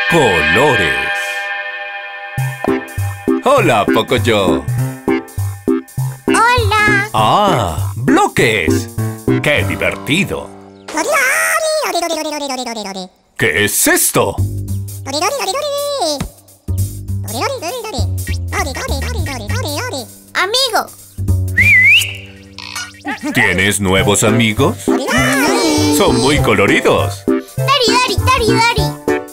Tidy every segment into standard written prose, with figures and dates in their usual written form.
Colores. Hola, Pocoyo. Hola. Ah, bloques. ¡Qué divertido! ¿Qué es esto? Amigo. ¿Tienes nuevos amigos? Son muy coloridos. Dari.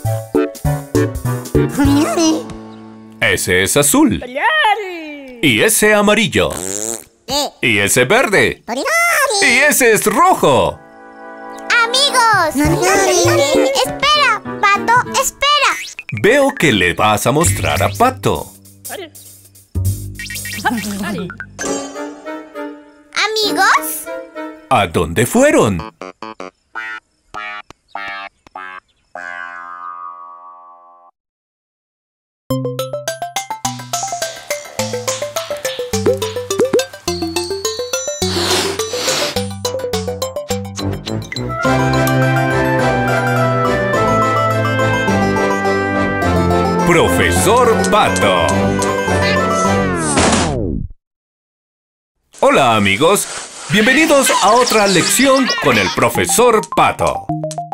Ese es azul. Y ese amarillo. Y ese verde. Y ese es rojo. Amigos. Espera, Pato, espera. Veo que le vas a mostrar a Pato. Amigos. ¿A dónde fueron? Profesor Pato. Hola, amigos. Bienvenidos a otra lección con el Profesor Pato.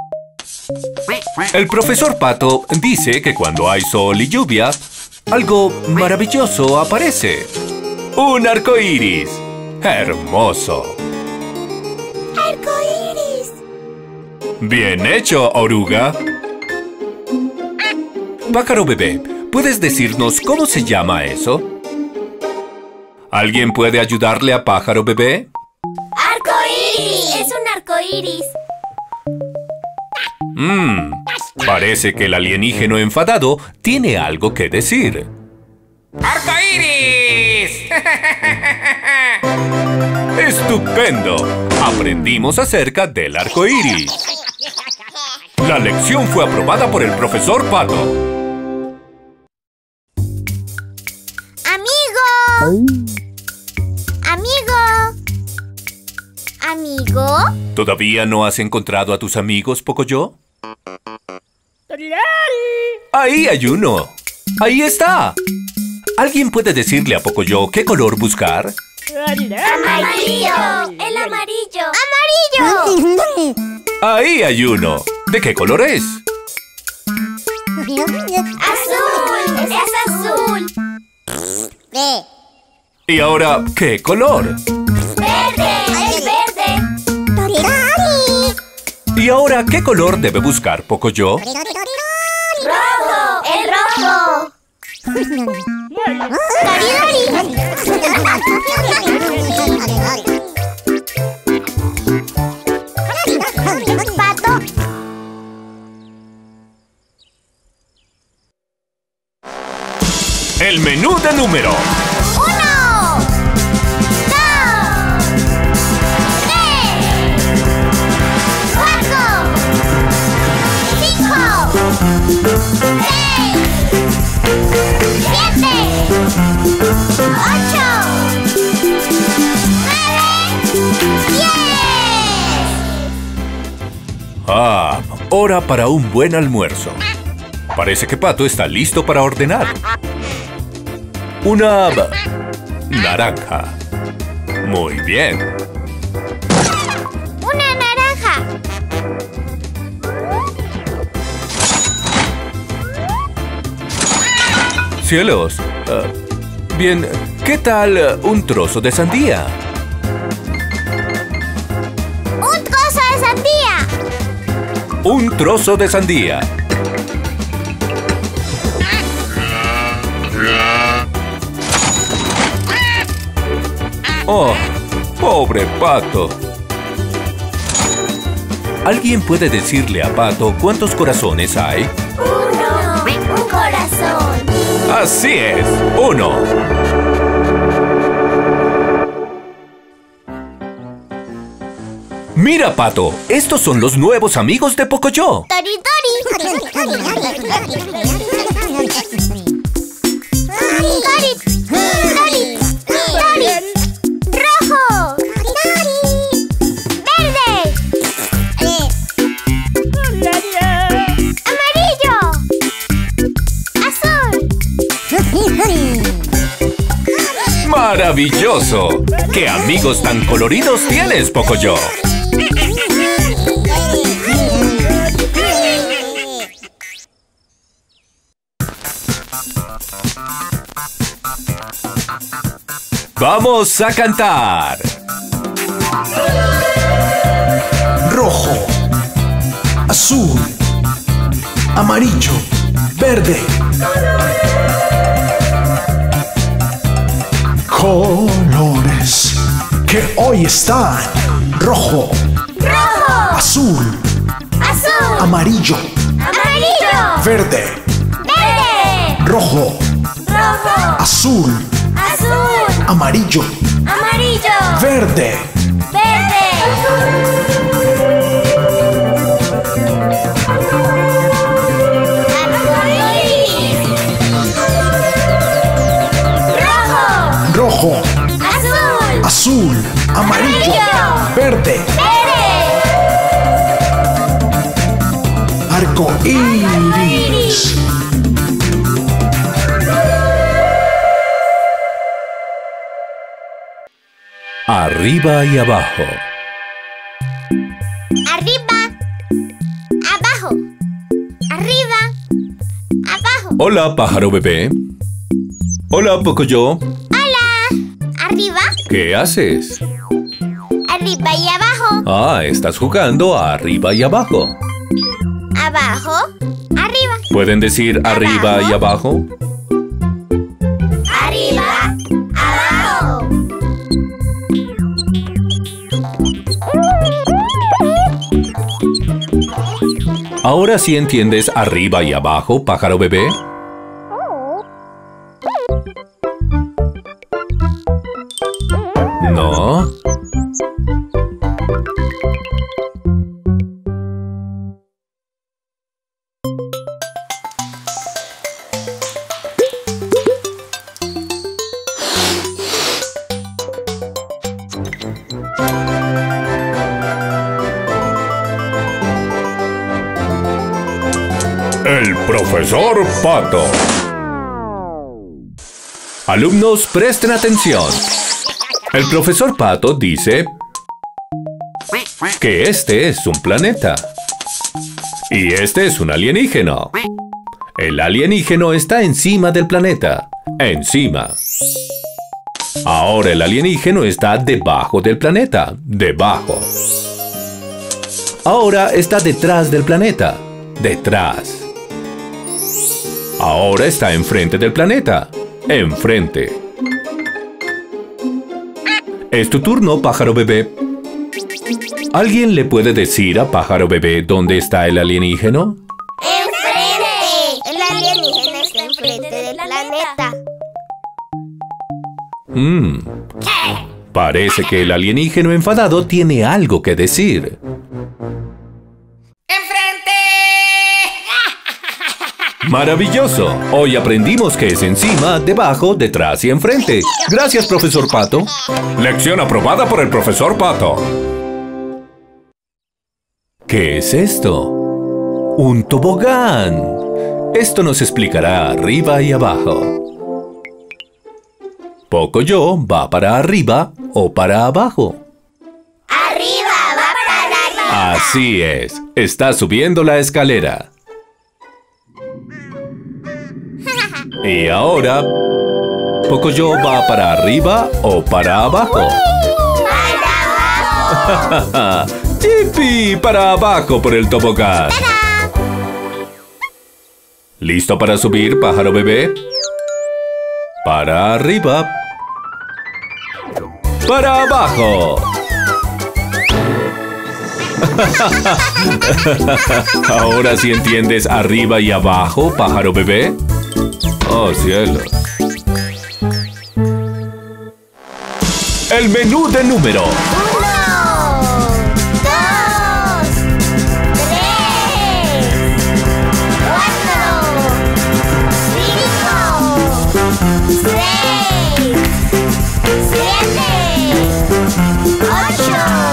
El Profesor Pato dice que cuando hay sol y lluvia, algo maravilloso aparece. ¡Un arco iris! ¡Hermoso! ¡Arco iris! ¡Bien hecho, oruga! Pájaro bebé, ¿puedes decirnos cómo se llama eso? ¿Alguien puede ayudarle a Pájaro bebé? ¡Arco iris! Es un arco iris. Parece que el alienígeno enfadado tiene algo que decir. ¡Arco iris! ¡Estupendo! Aprendimos acerca del arco iris. La lección fue aprobada por el Profesor Pato. ¿Amigo? ¿Todavía no has encontrado a tus amigos, Pocoyo? ¡Ahí hay uno! ¡Ahí está! ¿Alguien puede decirle a Pocoyo qué color buscar? ¡Amarillo! ¡El amarillo! ¡Amarillo! ¡Ahí hay uno! ¿De qué color es? ¡Azul! ¡Es azul! ¿Y ahora qué color? ¡Verde! ¡Es verde! ¿Y ahora qué color debe buscar, Pocoyo? ¡Rojo! ¡El rojo! Pato. El menú de número. 1, 2, 3, 4, 5, 6, 7, 8, 9, 10. Ah, hora para un buen almuerzo. Parece que Pato está listo para ordenar. Una naranja. Muy bien. Una naranja. Cielos. Bien, ¿qué tal un trozo de sandía? Un trozo de sandía. Un trozo de sandía. Oh, pobre Pato. ¿Alguien puede decirle a Pato cuántos corazones hay? 1. Un corazón. Así es, 1. Mira, Pato, estos son los nuevos amigos de Pocoyo. Rojo. Verde. Amarillo. ¡Maravilloso! ¡Qué amigos tan coloridos tienes, Pocoyo! ¡Vamos a cantar! Rojo, azul, amarillo, verde. Colores que hoy están. Rojo, ¡Rojo! azul, ¡Azul! amarillo, ¡Amarillo! verde. ¡Verde! Rojo, ¡Rojo! azul, ¡Azul! amarillo, ¡Amarillo! verde. ¡Verde! ¡Arcoíris! ¡Rojo! Rojo, ¡Azul! azul, amarillo, Amarillo. verde. ¡Verde! Arcoíris. Arriba y abajo. Arriba, abajo, arriba, abajo. Hola, pájaro bebé. Hola, Pocoyo. Hola, arriba, ¿Qué haces? arriba y abajo, Ah, estás jugando a arriba y abajo. abajo, arriba, ¿Pueden decir arriba y abajo? arriba, abajo. ¿Ahora sí entiendes arriba y abajo, pájaro bebé? ¿No? El profesor Pato. Alumnos, presten atención. El profesor Pato dice que este es un planeta y este es un alienígeno. El alienígeno está encima del planeta. Encima. Ahora el alienígeno está debajo del planeta. Debajo. Ahora está detrás del planeta. Detrás. Ahora está enfrente del planeta. Enfrente. Es tu turno, pájaro bebé. ¿Alguien le puede decir a pájaro bebé dónde está el alienígeno? ¡Enfrente! El alienígena está enfrente del planeta. Parece que el alienígeno enfadado tiene algo que decir. ¡Maravilloso! Hoy aprendimos que es encima, debajo, detrás y enfrente. Gracias, profesor Pato. Lección aprobada por el profesor Pato. ¿Qué es esto? ¡Un tobogán! Esto nos explicará arriba y abajo. Pocoyo va para arriba o para abajo. ¡Arriba! ¡Va para arriba! Así es. Está subiendo la escalera. Y ahora, Pocoyo va para arriba o para abajo. ¡Para abajo! ¡Yipi! Para abajo por el tobogán. ¡Tarán! ¿Listo para subir, pájaro bebé? Para arriba. Para abajo. ¿Ahora sí entiendes arriba y abajo, pájaro bebé? ¡Oh, cielos! El menú de número. 1, 2, 3, 4, 5, 6, 7, 8,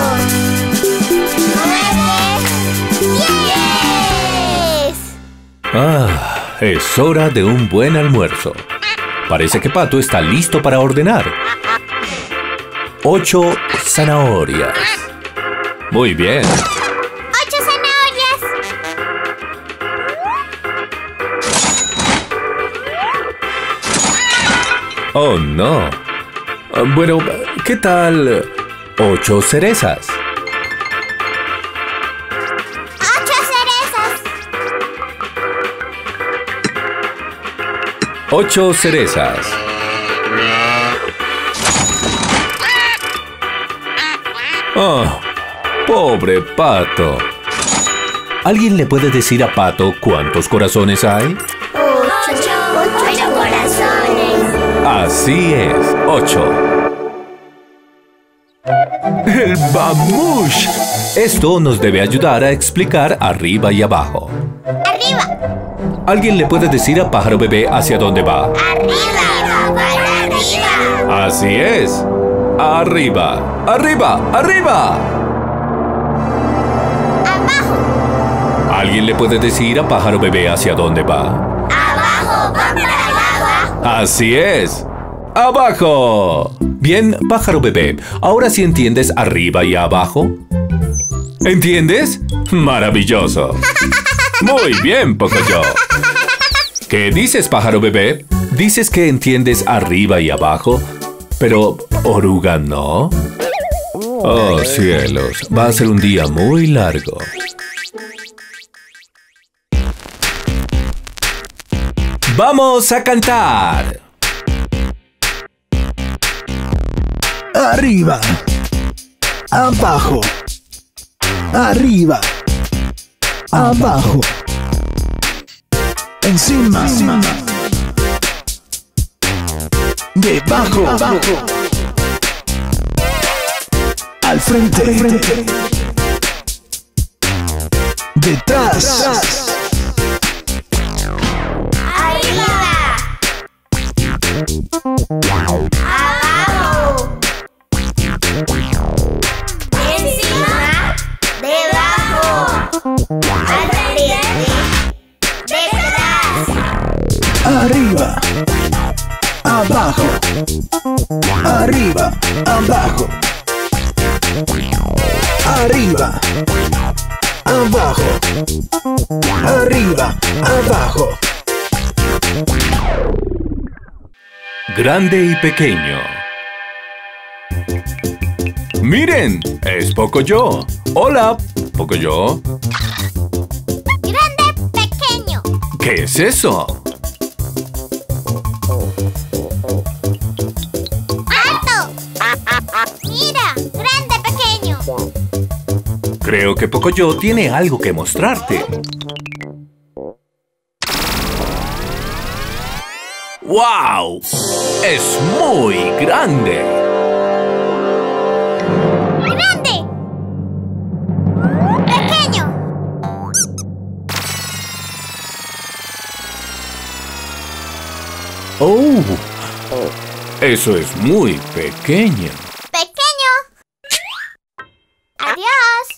9, 10. Ah, es hora de un buen almuerzo. Parece que Pato está listo para ordenar. 8 zanahorias. Muy bien. 8 zanahorias. Oh, no. Bueno, ¿qué tal 8 cerezas? 8 cerezas. 8 cerezas. Oh, pobre Pato. ¿Alguien le puede decir a Pato cuántos corazones hay? 8 corazones. Así es, 8. ¡El bamush! Esto nos debe ayudar a explicar arriba y abajo. Arriba. ¿Alguien le puede decir a pájaro bebé hacia dónde va? Arriba. Para arriba. Así es. Arriba. ¡Arriba! ¡Arriba! Abajo. ¿Alguien le puede decir a pájaro bebé hacia dónde va? Abajo. Va para el agua. Así es. ¡Abajo! Bien, pájaro bebé, ¿ahora sí entiendes arriba y abajo? ¿Entiendes? ¡Maravilloso! Muy bien, Pocoyo. ¿Qué dices, pájaro bebé? Dices que entiendes arriba y abajo, pero oruga no. Oh, cielos, va a ser un día muy largo. ¡Vamos a cantar! Arriba. Abajo. Arriba. Abajo. Encima. Debajo. Al frente. Detrás. Arriba. Abajo. Encima. Debajo. Al frente. Detrás. Arriba. Abajo. Arriba. Abajo. Arriba. Abajo. Arriba. Abajo. Grande y pequeño. ¡Miren! ¡Es Pocoyo! ¡Hola, Pocoyo! Grande, pequeño. ¿Qué es eso? ¡Alto! Mira, grande, pequeño. Creo que Pocoyo tiene algo que mostrarte. ¡Wow! ¡Es muy grande! Grande. Pequeño. ¡Oh! Eso es muy pequeño. Pequeño. Adiós.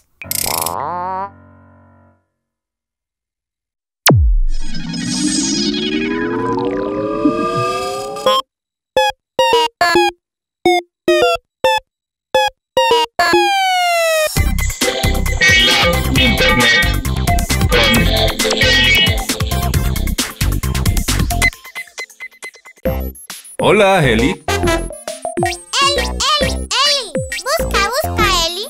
Hola, Eli. Eli. Busca, Eli.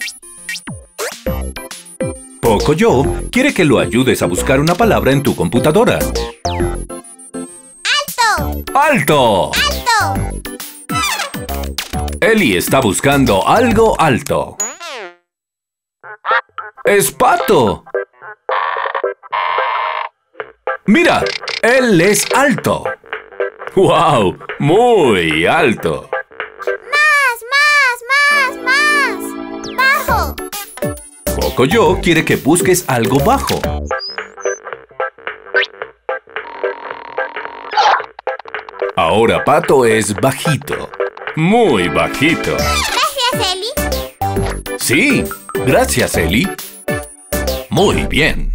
Pocoyo quiere que lo ayudes a buscar una palabra en tu computadora. Alto. ¡Alto! Alto. Eli está buscando algo alto. ¡Es Pato! ¡Mira! ¡Él es alto! ¡Wow! ¡Muy alto! Más. Bajo. Pocoyo quiere que busques algo bajo. Ahora Pato es bajito. Muy bajito. Gracias, Eli. Sí, gracias, Eli. Muy bien.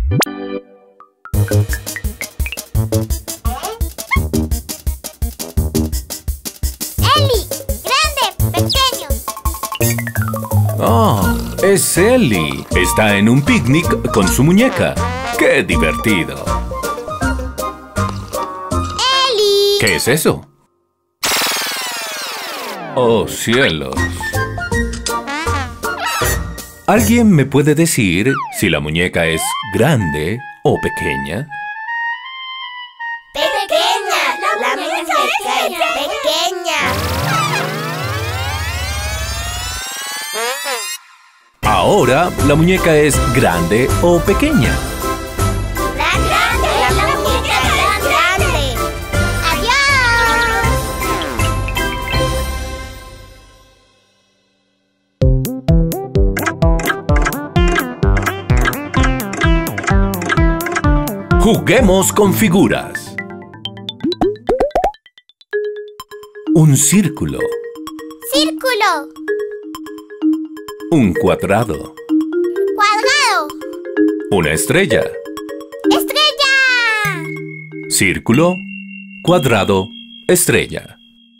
Eli. Grande, pequeño. Es Ellie. Está en un picnic con su muñeca. ¡Qué divertido! ¡Ellie! ¿Qué es eso? ¡Oh, cielos! ¿Alguien me puede decir si la muñeca es grande o pequeña? ¡Pequeña! ¡La muñeca es pequeña! Ahora, ¿la muñeca es grande o pequeña? ¡Grande! ¡La muñeca es grande! ¡Adiós! Juguemos con figuras. Un círculo. ¡Círculo! Un cuadrado. ¡Cuadrado! Una estrella. ¡Estrella! Círculo, cuadrado, estrella.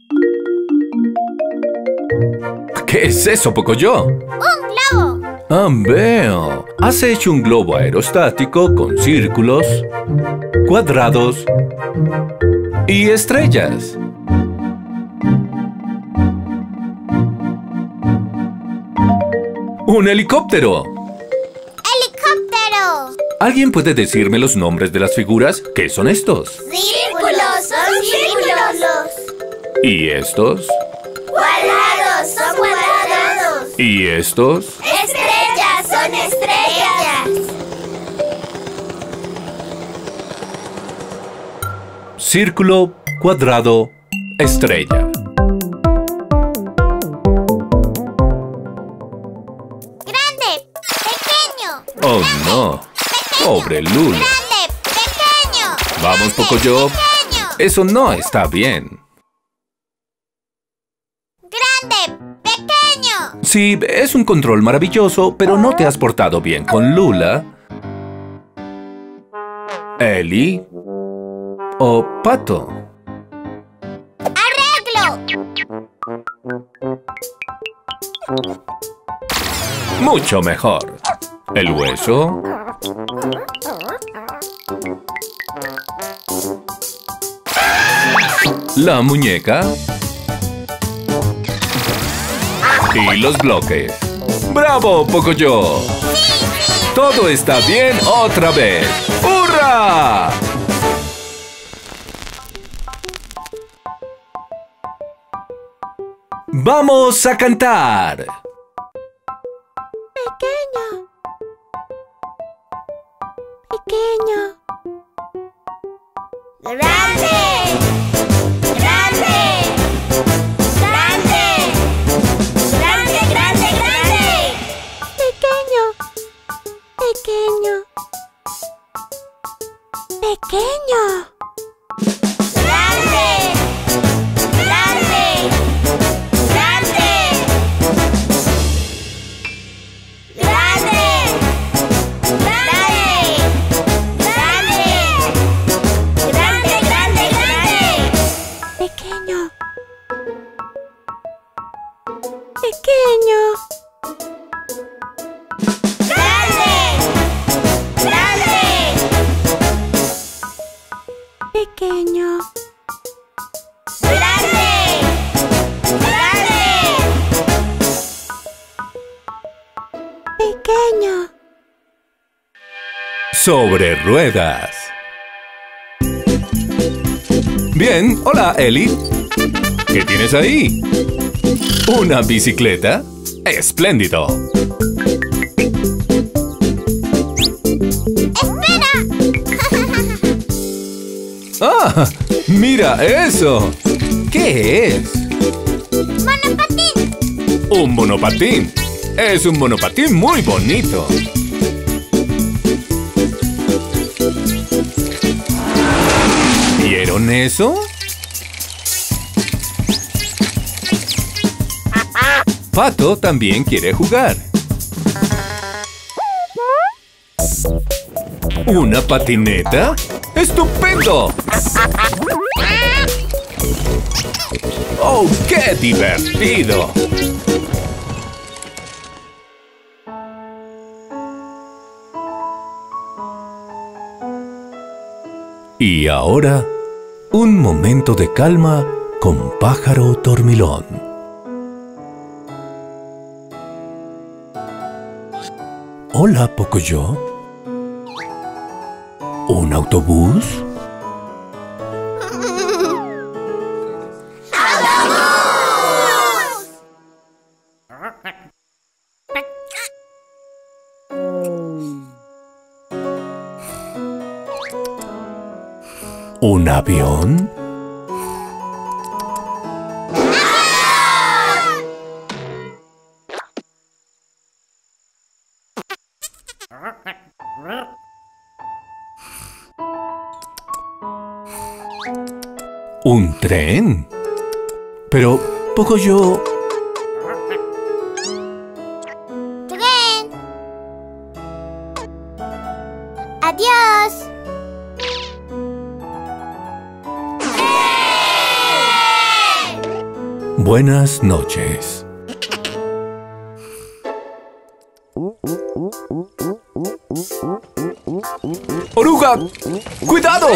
¿Qué es eso, Pocoyo? ¡Un globo! Ah, veo. Has hecho un globo aerostático con círculos, cuadrados y estrellas. ¡Un helicóptero! ¡Helicóptero! ¿Alguien puede decirme los nombres de las figuras? ¿Qué son estos? ¡Círculos! ¡Son círculos! ¿Y estos? ¡Cuadrados! ¡Son cuadrados! ¿Y estos? ¡Estrellas! ¡Son estrellas! Círculo, cuadrado, estrella. ¡Grande! ¡Pequeño! ¡Oh, no! ¡Pobre Lula! ¡Grande! ¡Pequeño! Vamos, Pocoyo. ¡Pequeño! Eso no está bien. ¡Grande! ¡Pequeño! Sí, es un control maravilloso, pero no te has portado bien con Lula, Ellie o Pato. ¡Arreglo! Mucho mejor. El hueso. La muñeca. Y los bloques. ¡Bravo, Pocoyo! Todo está bien otra vez. ¡Hurra! ¡Vamos a cantar! Pequeño. Pequeño. Grande. Grande. Grande. Grande, grande, grande. Pequeño. Pequeño. Pequeño. Grande. Grande. Grande. Grande. Grande. Grande, grande, grande. Pequeño. Pequeño. Grande. Grande. Pequeño. Grande. Grande. Pequeño. Sobre ruedas. Bien, hola, Ellie. ¿Qué tienes ahí? ¿Una bicicleta? ¡Espléndido! ¡Espera! ¡Ah! ¡Mira eso! ¿Qué es? ¡Monopatín! ¡Un monopatín! Es un monopatín muy bonito. ¿Vieron eso? Pato también quiere jugar. ¿Una patineta? ¡Estupendo! ¡Oh, qué divertido! Y ahora, un momento de calma con Pájaro Dormilón. Hola, Pocoyo. ¿Un autobús? ¿Un avión? ¿Un tren? Pero, Pocoyo... ¡Tren! ¡Adiós! Buenas noches. ¡Oruga! ¡Cuidado!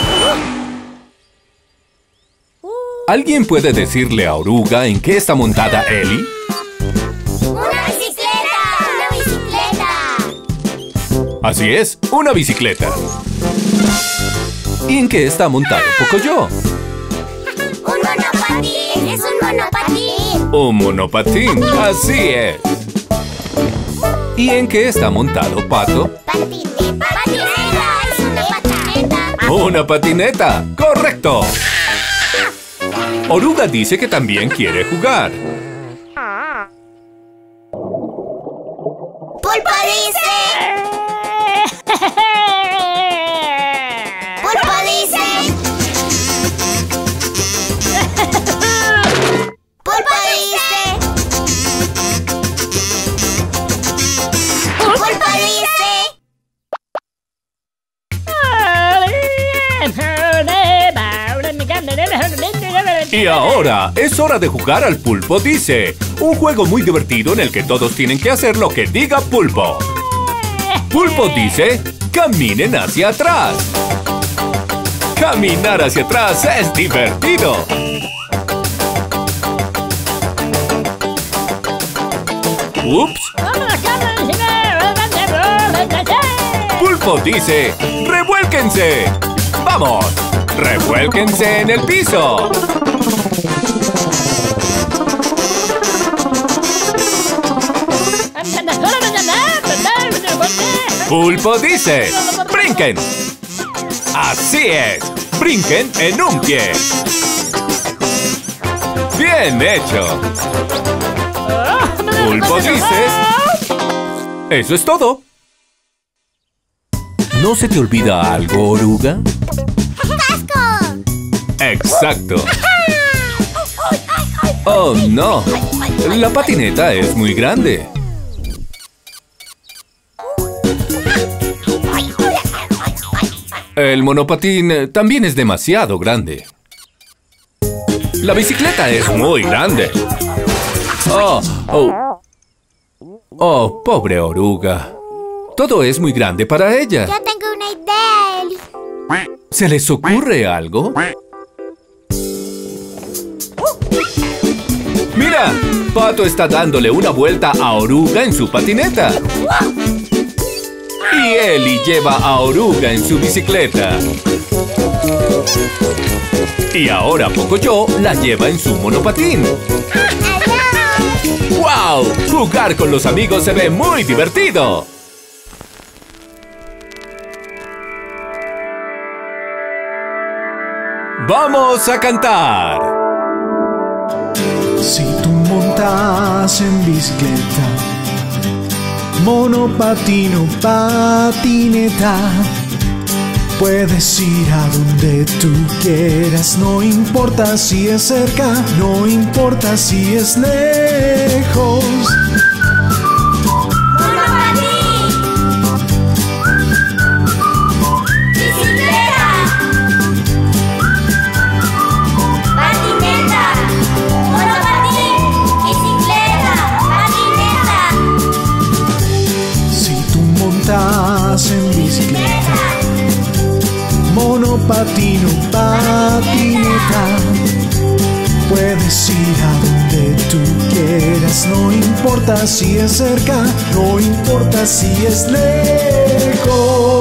¿Alguien puede decirle a Oruga en qué está montada Ellie? ¡Una bicicleta! ¡Una bicicleta! Así es, una bicicleta. ¿Y en qué está montado Pocoyo? ¡Un monopatín! ¡Es un monopatín! Un monopatín, así es. ¿Y en qué está montado Pato? ¡Patineta! ¡Patineta! ¡Es una patineta! ¡Una patineta! ¡Correcto! Oruga dice que también quiere jugar. ¡Pulpo dice! ¡Pulpo dice! ¡Pulpo dice! ¡Pulpo dice! Y ahora es hora de jugar al Pulpo Dice, un juego muy divertido en el que todos tienen que hacer lo que diga Pulpo. Pulpo dice, caminen hacia atrás. Caminar hacia atrás es divertido. Ups. Pulpo dice, revuélquense. ¡Vamos! ¡Revuélquense en el piso! Pulpo dice, ¡brinquen! ¡Así es! ¡Brinquen en un pie! ¡Bien hecho! Pulpo dice, ¡eso es todo! ¿No se te olvida algo, Oruga? ¡Casco! ¡Exacto! ¡Oh, no! La patineta es muy grande. El monopatín también es demasiado grande. La bicicleta es muy grande. Oh, pobre Oruga. Todo es muy grande para ella. Yo tengo una idea, Ellie. ¿Se les ocurre algo? ¡Mira! Pato está dándole una vuelta a Oruga en su patineta. Y Ellie lleva a Oruga en su bicicleta. Y ahora Pocoyo la lleva en su monopatín. ¡Wow! Jugar con los amigos se ve muy divertido. ¡Vamos a cantar! Si tú montas en bicicleta, monopatín o patineta, puedes ir a donde tú quieras. No importa si es cerca, no importa si es lejos. En bicicleta, monopatín patino, patineta. Puedes ir a donde tú quieras, no importa si es cerca, no importa si es lejos.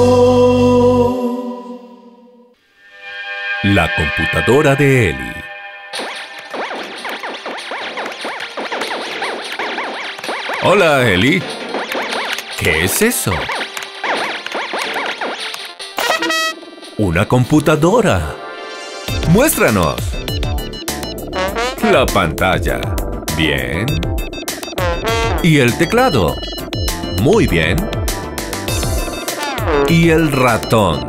La computadora de Eli. Hola, Eli. ¿Qué es eso? Una computadora. Muéstranos. La pantalla. Bien. Y el teclado. Muy bien. Y el ratón.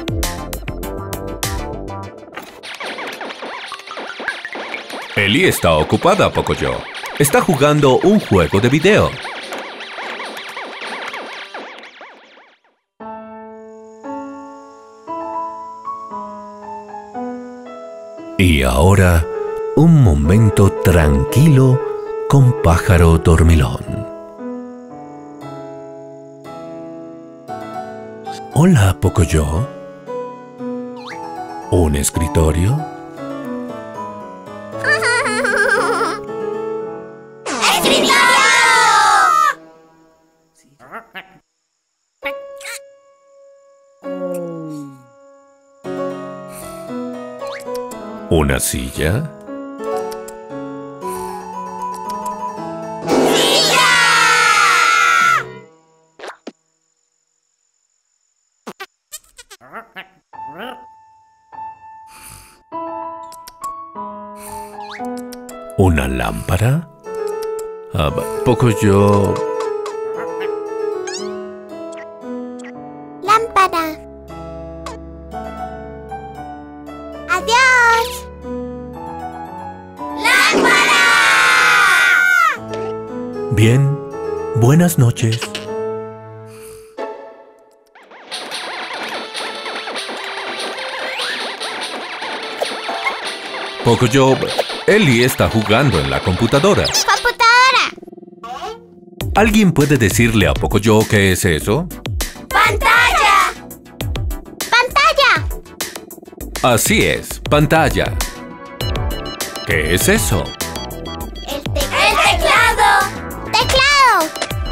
Eli está ocupada, Pocoyo. Está jugando un juego de video. Y ahora, un momento tranquilo con Pájaro Dormilón. Hola, Pocoyo. ¿Un escritorio? ¿Una silla? ¿Una lámpara? Pocoyo. Lámpara. Adiós. ¡Lámpara! Bien, buenas noches. Pocoyo, Eli está jugando en la computadora. ¡Computadora! ¿Alguien puede decirle a Pocoyo qué es eso? ¡Pantalla! ¡Pantalla! Así es, pantalla. ¿Qué es eso? ¡El teclado! ¡Teclado!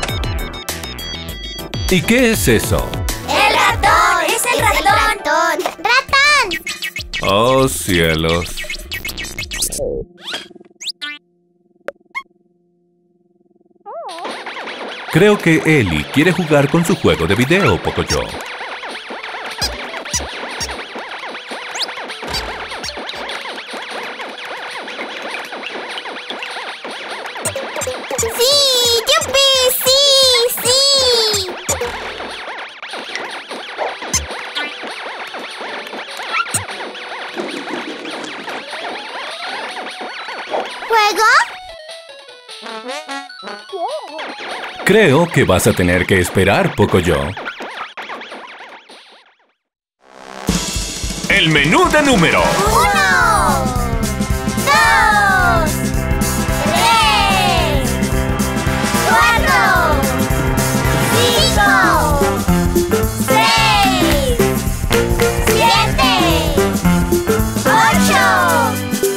¿Y qué es eso? ¡El ratón! ¡Es el ratón! ¡Ratón! Oh, cielos. Creo que Eli quiere jugar con su juego de video, Pocoyo. ¡Sí! ¡Yupi! ¡Sí! ¡Sí! ¿Juego? Creo que vas a tener que esperar, Pocoyo. El menú de número. 1, 2, 3, 4, 5, 6, 7, 8,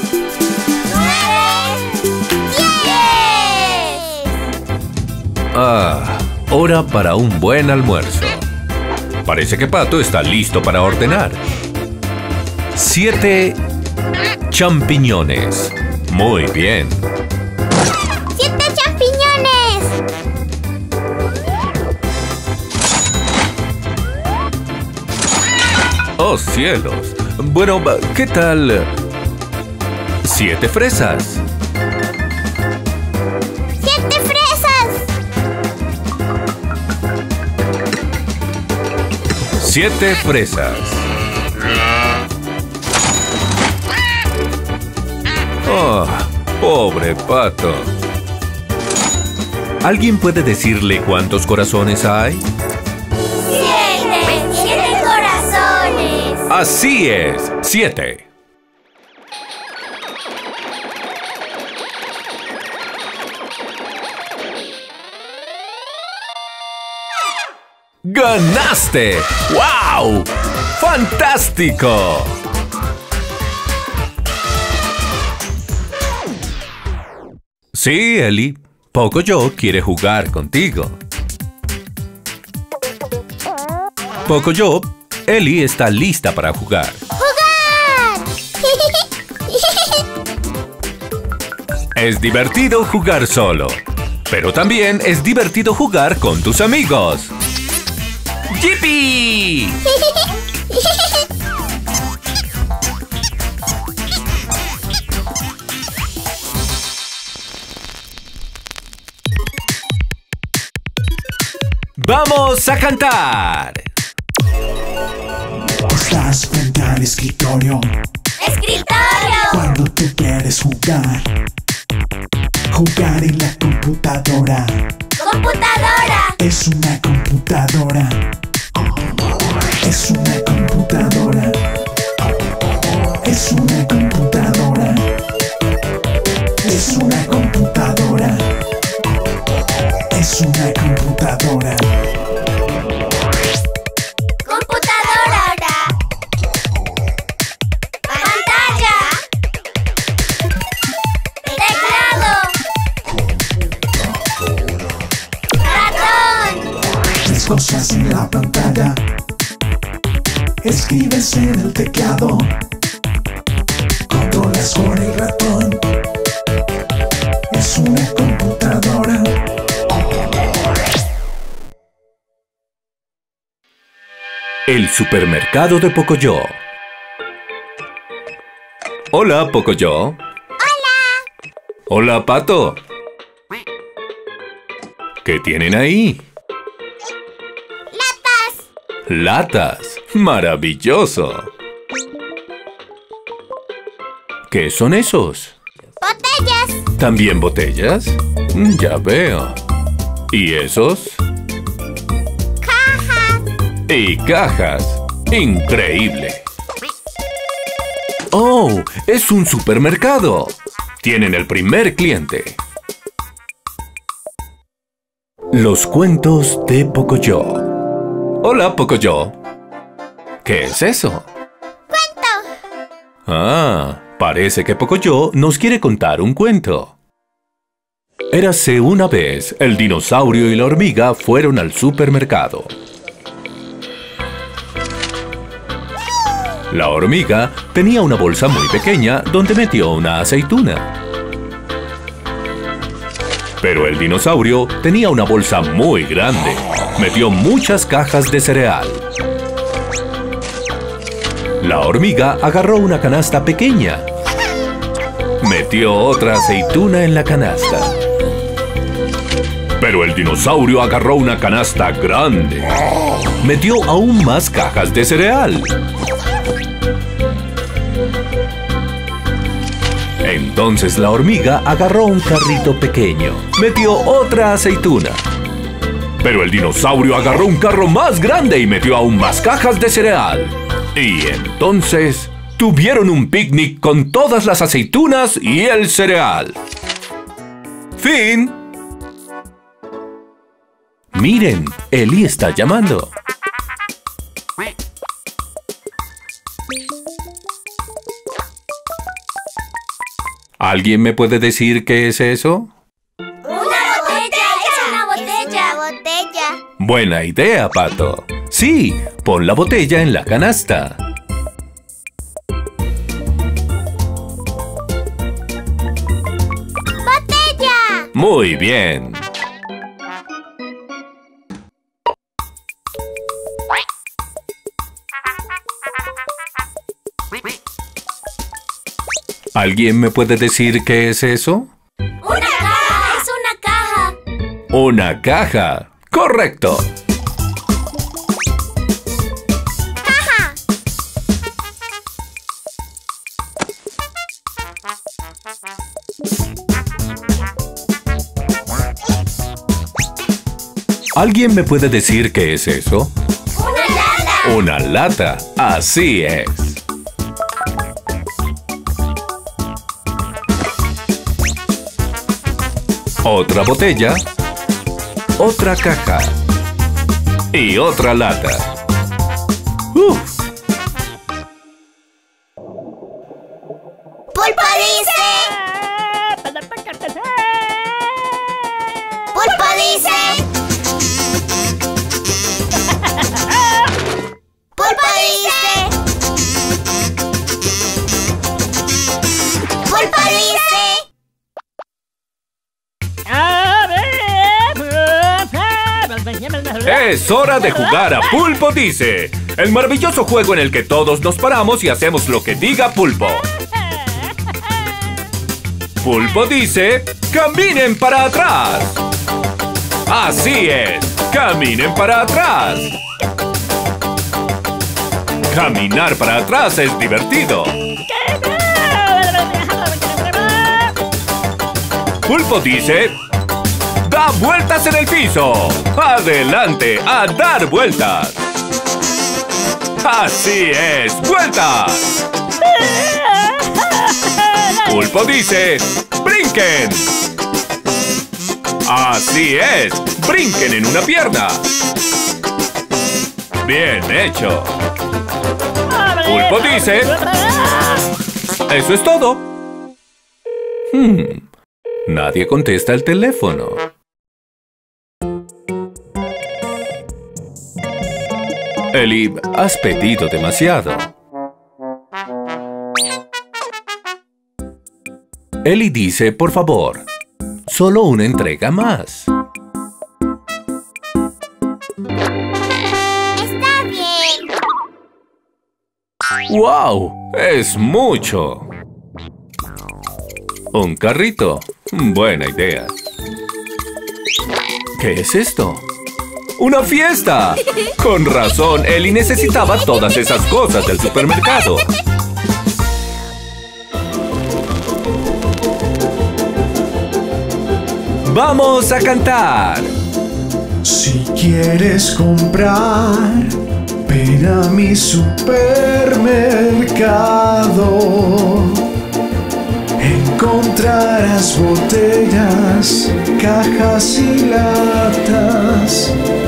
9, 10. Hora para un buen almuerzo. Parece que Pato está listo para ordenar. 7 champiñones. Muy bien. 7 champiñones. Oh, cielos. Bueno, ¿qué tal 7 fresas? 7 fresas. 7 fresas. Oh, pobre Pato. ¿Alguien puede decirle cuántos corazones hay? 7 corazones. Así es, 7. ¡Ganaste! ¡Wow! ¡Fantástico! Sí, Ellie. Pocoyo quiere jugar contigo. Pocoyo, Ellie está lista para jugar. ¡Jugar! Es divertido jugar solo, pero también es divertido jugar con tus amigos. ¡Yipi! ¡Vamos a cantar! Estás frente al escritorio. ¡Escritorio! Cuando tú quieres jugar. Jugar en la computadora. ¡Computadora! Es una computadora. Es una computadora. Es una computadora. Es una computadora. Es una computadora. ¡Computadora! ¡Pantalla! ¡Teclado! ¡Ratón! Ves cosas en la pantalla. Escribes en el teclado. Controlas con el ratón. Es una computadora. El supermercado de Pocoyo. Hola, Pocoyo. ¡Hola! Hola, Pato. ¿Qué tienen ahí? ¡Latas! ¡Latas! ¡Maravilloso! ¿Qué son esos? ¡Botellas! ¿También botellas? Ya veo. ¿Y esos? ¡Cajas! ¡Y cajas! ¡Increíble! ¡Oh! ¡Es un supermercado! Tienen el primer cliente. Los cuentos de Pocoyo. Hola, Pocoyo. ¿Qué es eso? ¡Cuento! Ah, parece que Pocoyo nos quiere contar un cuento. Érase una vez, el dinosaurio y la hormiga fueron al supermercado. La hormiga tenía una bolsa muy pequeña donde metió una aceituna. Pero el dinosaurio tenía una bolsa muy grande. Metió muchas cajas de cereal. La hormiga agarró una canasta pequeña. Metió otra aceituna en la canasta. Pero el dinosaurio agarró una canasta grande. Metió aún más cajas de cereal. Entonces la hormiga agarró un carrito pequeño. Metió otra aceituna. Pero el dinosaurio agarró un carro más grande y metió aún más cajas de cereal. Y entonces tuvieron un picnic con todas las aceitunas y el cereal. Fin. Miren, Ellie está llamando. ¿Alguien me puede decir qué es eso? ¡Una botella! ¡Es una botella! ¡Es una botella! Buena idea, Pato. Sí, pon la botella en la canasta. ¡Botella! Muy bien. ¿Alguien me puede decir qué es eso? ¡Una caja! ¡Es una caja! ¡Una caja! ¡Correcto! ¡Caja! ¿Alguien me puede decir qué es eso? ¡Una lata! ¡Una lata! ¡Así es! Otra botella. Otra caja. Y otra lata. Pulpo dice. Pulpo dice. Pulpo dice. Pulpo dice. Es hora de jugar a Pulpo dice, el maravilloso juego en el que todos nos paramos y hacemos lo que diga Pulpo. Pulpo dice, caminen para atrás. Así es, caminen para atrás. Caminar para atrás es divertido. Pulpo dice, da vueltas en el piso. Adelante, a dar vueltas. Así es, vueltas. Pulpo dice, brinquen. Así es, brinquen en una pierna. Bien hecho. Pulpo dice, eso es todo. Nadie contesta el teléfono. Eli, has pedido demasiado. Eli dice, por favor, solo una entrega más. Está bien. ¡Wow! ¡Es mucho! Un carrito. Buena idea. ¿Qué es esto? ¡Una fiesta! Con razón, Eli necesitaba todas esas cosas del supermercado. ¡Vamos a cantar! Si quieres comprar, ven a mi supermercado. Encontrarás botellas, cajas y latas.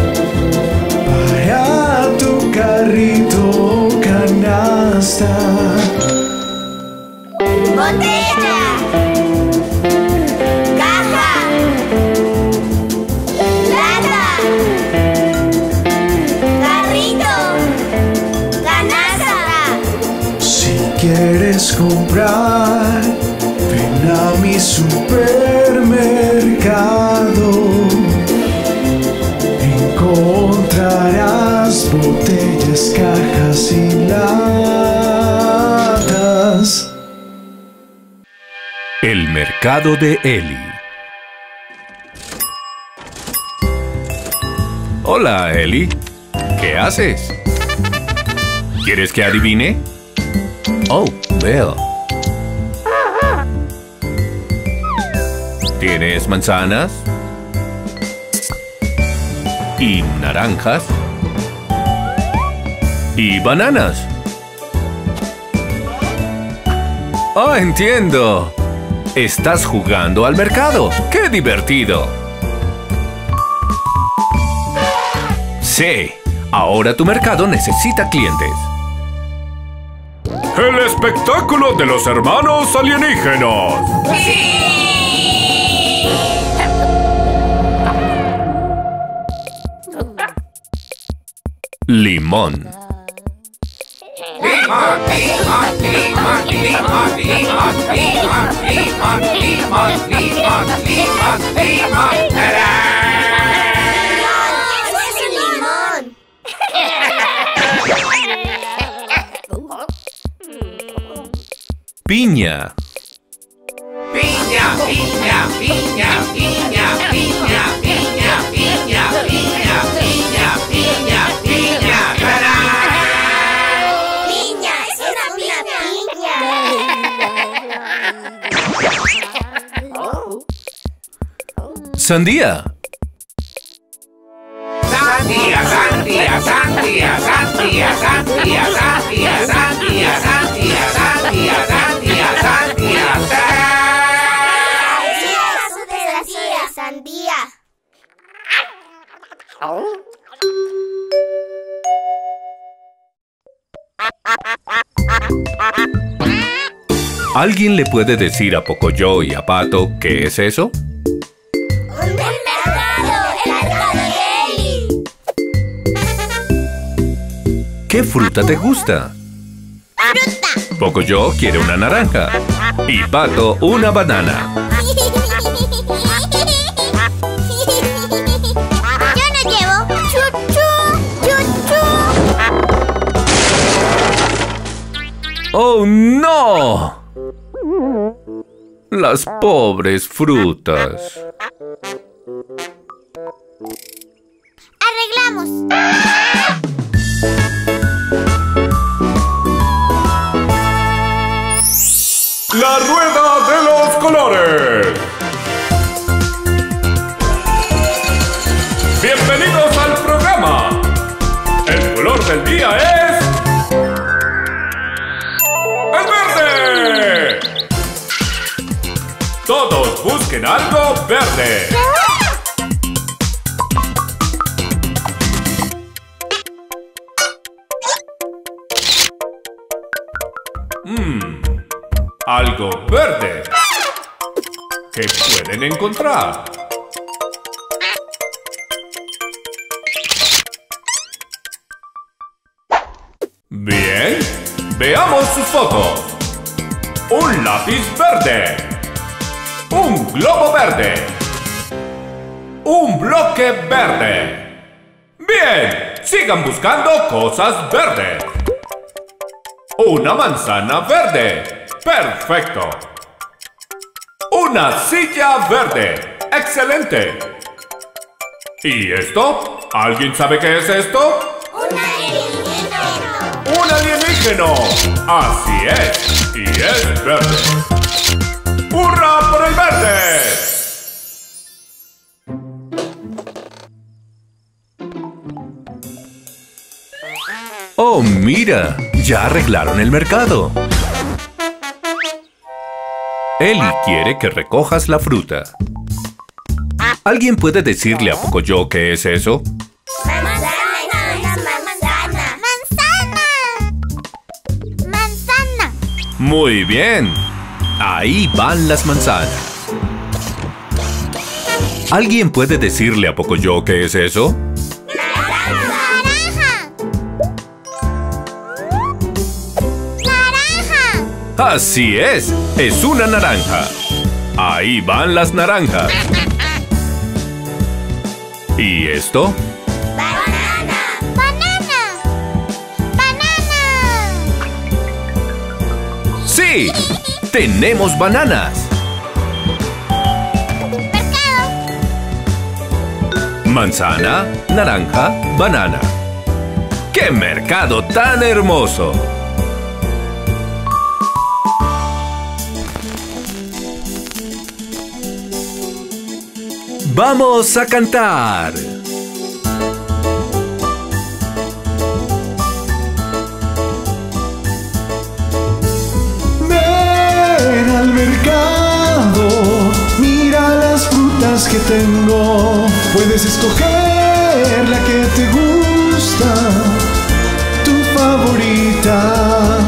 Para tu carrito, canasta. Botella. Caja. Lata. Carrito. Canasta. Si quieres comprar, ven a mi supermercado. Encontrarás botellas, cajas y latas. El mercado de Eli. Hola, Eli. ¿Qué haces? ¿Quieres que adivine? Oh, veo. ¿Tienes manzanas? ¿Y naranjas? ¿Y bananas? ¡Oh, entiendo! Estás jugando al mercado. ¡Qué divertido! Sí, ahora tu mercado necesita clientes. ¡El espectáculo de los hermanos alienígenas! Limón. ¡Eso es un limón! Piña. Piña, piña, piña, piña, piña, piña, piña, piña, piña, piña, piña, ¡tarán! ¡Piña! ¡Es una piña! Sandía. Sandía, sandía, sandía, sandía, sandía, sandía, sandía, sandía, sandía, sandía, sandía, ¡tarán! Sandía. ¿Alguien le puede decir a Pocoyo y a Pato qué es eso? ¡Un mercado! ¡El mercado de Eli! ¿Qué fruta te gusta? ¡Fruta! Pocoyo quiere una naranja y Pato una banana. Yo no llevo. ¡Chuchu! ¡Chuchu! ¡Oh, no! Las pobres frutas. ¡Arreglamos! ¡La rueda de los colores! ¡Bienvenidos al programa! El color del día es... ¡el verde! Todos busquen algo verde. Algo verde. ¿Qué pueden encontrar? Bien, veamos sus fotos. Un lápiz verde. Un globo verde. Un bloque verde. Bien, sigan buscando cosas verdes. Una manzana verde. ¡Perfecto! ¡Una silla verde! ¡Excelente! ¿Y esto? ¿Alguien sabe qué es esto? ¡Un alienígena! ¡Un alienígeno! ¡Así es! ¡Y es verde! ¡Hurra por el verde! ¡Oh, mira! Ya arreglaron el mercado. Eli quiere que recojas la fruta. ¿Alguien puede decirle a Pocoyo qué es eso? ¡Manzana! ¡Manzana! Muy bien. Ahí van las manzanas. ¿Alguien puede decirle a Pocoyo qué es eso? ¡Así es! ¡Es una naranja! ¡Ahí van las naranjas! ¿Y esto? ¡Banana! ¡Sí! ¡Tenemos bananas! ¡Mercado! Manzana, naranja, banana. ¡Qué mercado tan hermoso! ¡Vamos a cantar! Ven al mercado, mira las frutas que tengo. Puedes escoger la que te gusta, tu favorita.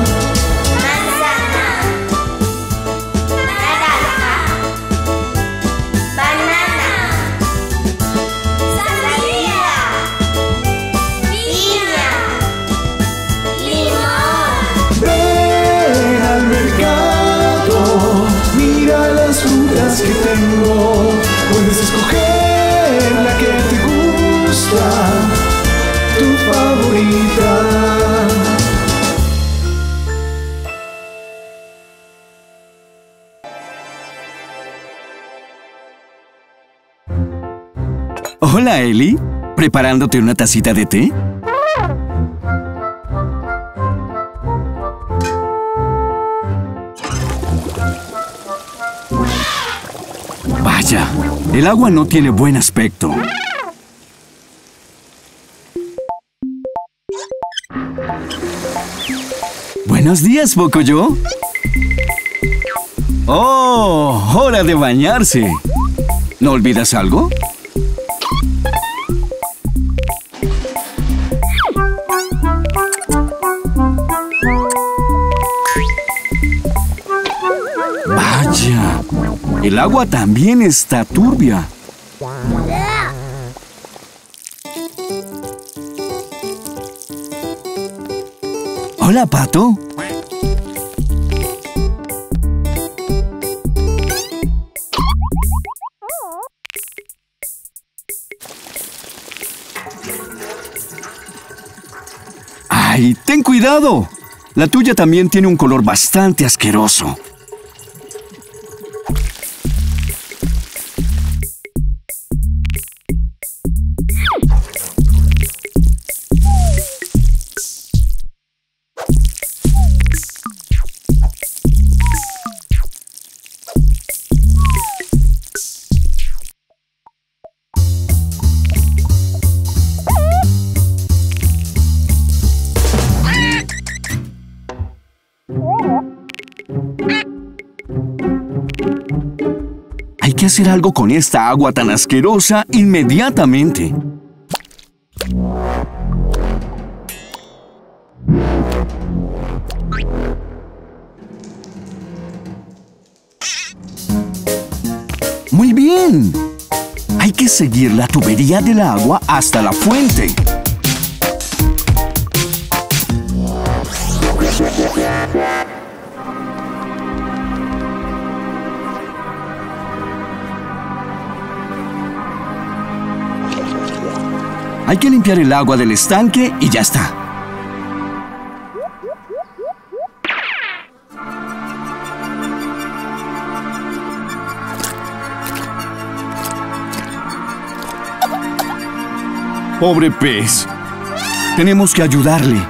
Que tengo, puedes escoger la que te gusta, tu favorita. Hola, Eli. ¿Preparándote una tacita de té? Vaya, el agua no tiene buen aspecto. Buenos días, Pocoyo. ¡Oh! ¡Hora de bañarse! ¿No olvidas algo? ¡Vaya! El agua también está turbia. Hola, Pato. ¡Ay, ten cuidado! La tuya también tiene un color bastante asqueroso. Hay que hacer algo con esta agua tan asquerosa inmediatamente. ¡Muy bien! Hay que seguir la tubería del agua hasta la fuente. Hay que limpiar el agua del estanque y ya está. Pobre pez. Tenemos que ayudarle.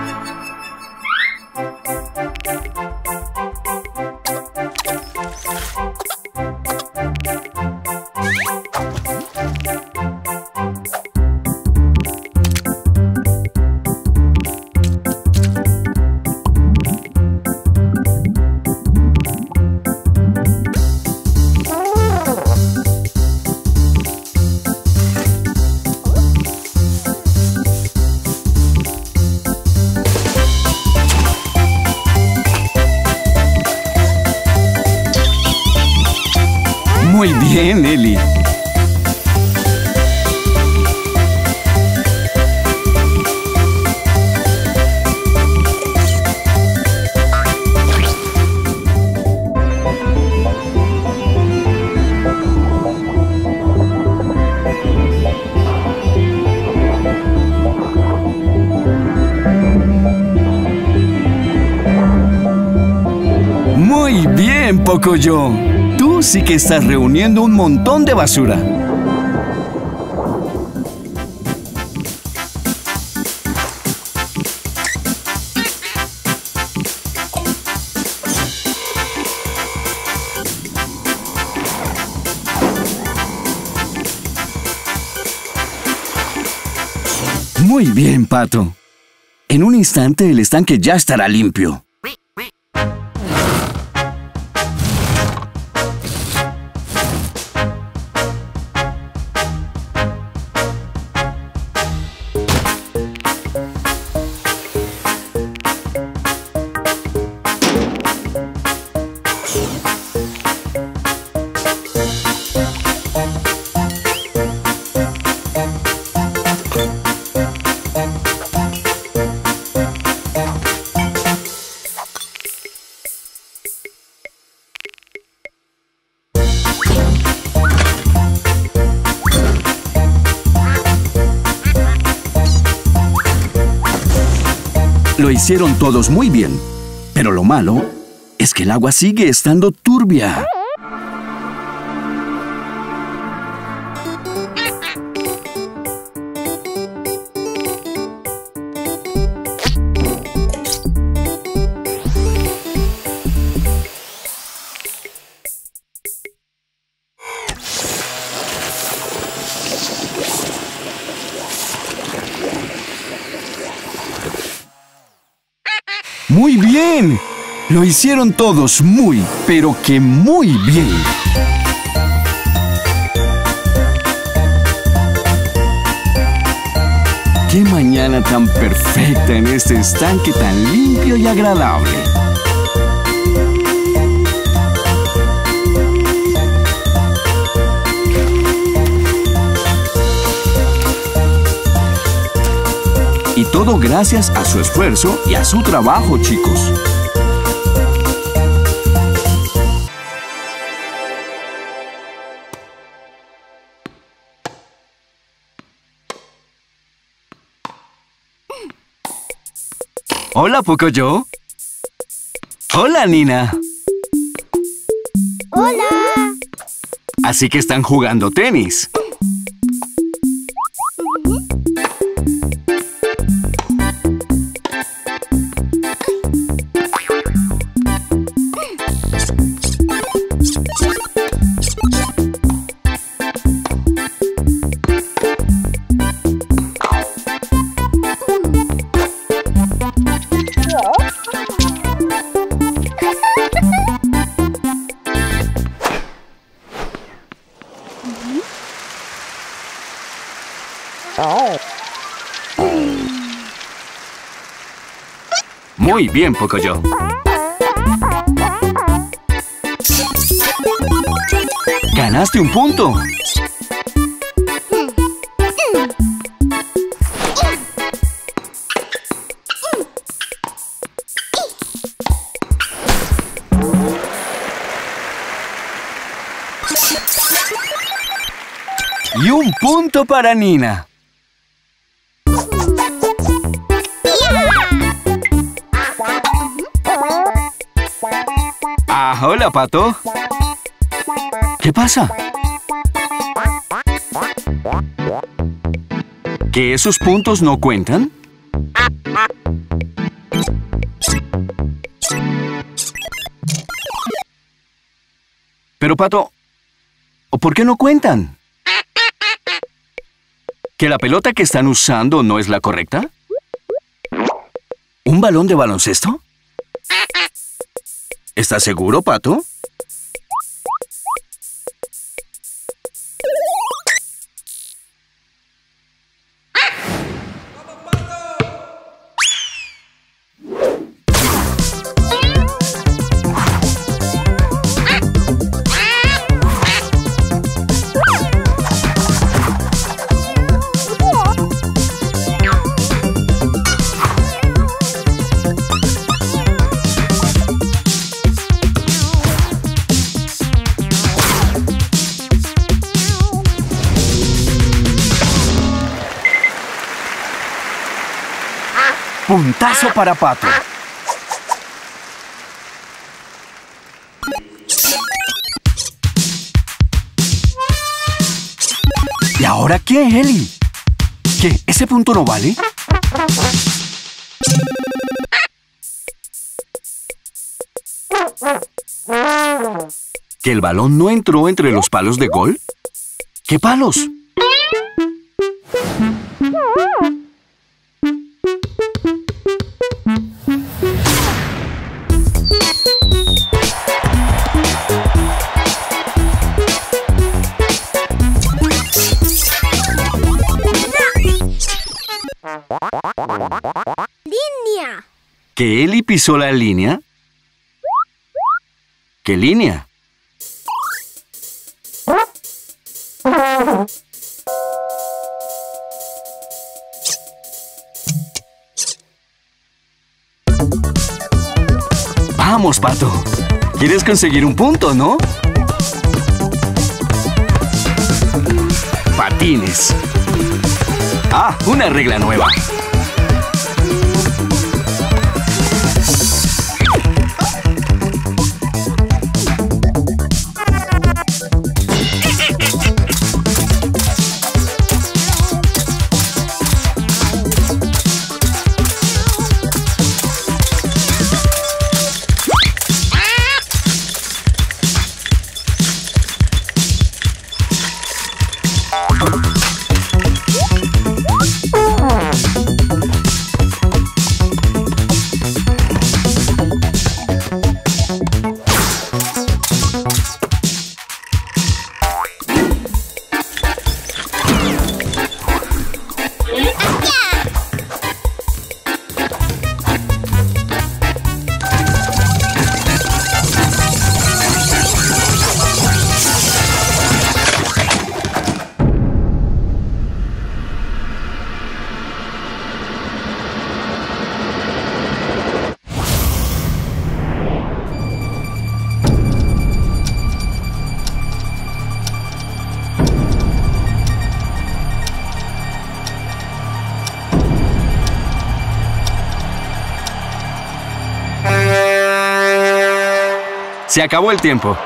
Muy bien, Eli. Muy bien, Pocoyo. Tú sí que estás reuniendo un montón de basura. Muy bien, Pato. En un instante el estanque ya estará limpio. Lo hicieron todos muy bien, pero lo malo es que el agua sigue estando turbia. ¡Muy bien! Lo hicieron todos muy, pero que muy bien. ¡Qué mañana tan perfecta en este estanque tan limpio y agradable! todo gracias a su esfuerzo y a su trabajo, chicos. Hola, Pocoyo. Hola, Nina. Hola. Así que están jugando tenis. Muy bien, Pocoyo. Ganaste un punto. Y un punto para Nina. Ah, hola, Pato. ¿Qué pasa? ¿Que esos puntos no cuentan? Pero, Pato, ¿por qué no cuentan? ¿Que la pelota que están usando no es la correcta? ¿Un balón de baloncesto? ¿Estás seguro, Pato? Puntazo para Pato. ¿Y ahora qué, Eli? ¿Qué? ¿Ese punto no vale? ¿Que el balón no entró entre los palos de gol? ¿Qué palos? Línea. ¿Que Eli pisó la línea? ¿Qué línea? Vamos, Pato. ¿Quieres conseguir un punto, no? Patines. Ah, una regla nueva. Se acabó el tiempo.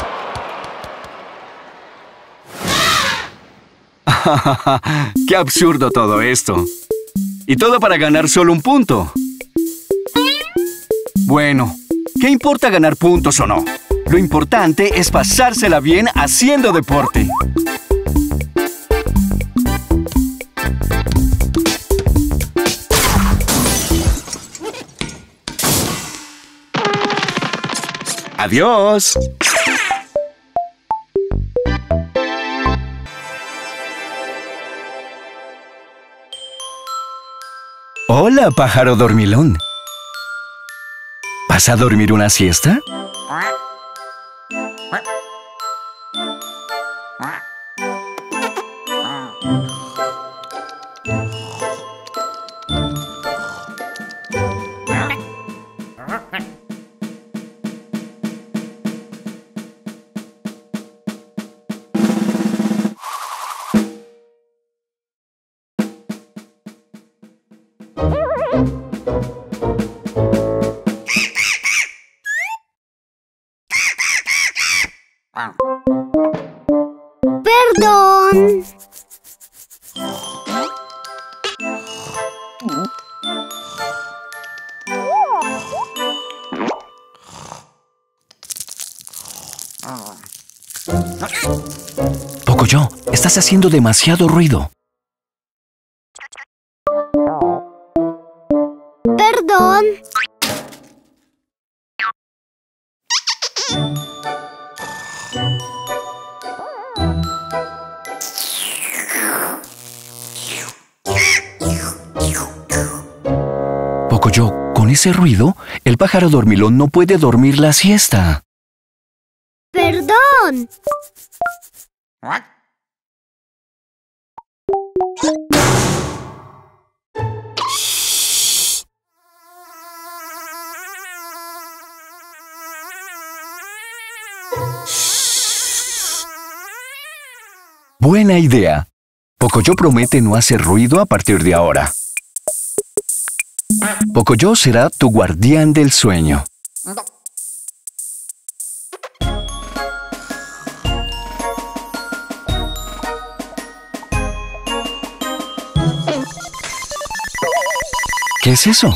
¡Qué absurdo todo esto! Y todo para ganar solo un punto. Bueno, ¿qué importa ganar puntos o no? Lo importante es pasársela bien haciendo deporte. ¡Adiós! Hola, pájaro dormilón. ¿Vas a dormir una siesta? Perdón. Pocoyo, estás haciendo demasiado ruido. Perdón. Pocoyo, con ese ruido, el pájaro dormilón no puede dormir la siesta. Perdón. Buena idea. Pocoyo promete no hacer ruido a partir de ahora. Pocoyo será tu guardián del sueño. ¿Qué es eso?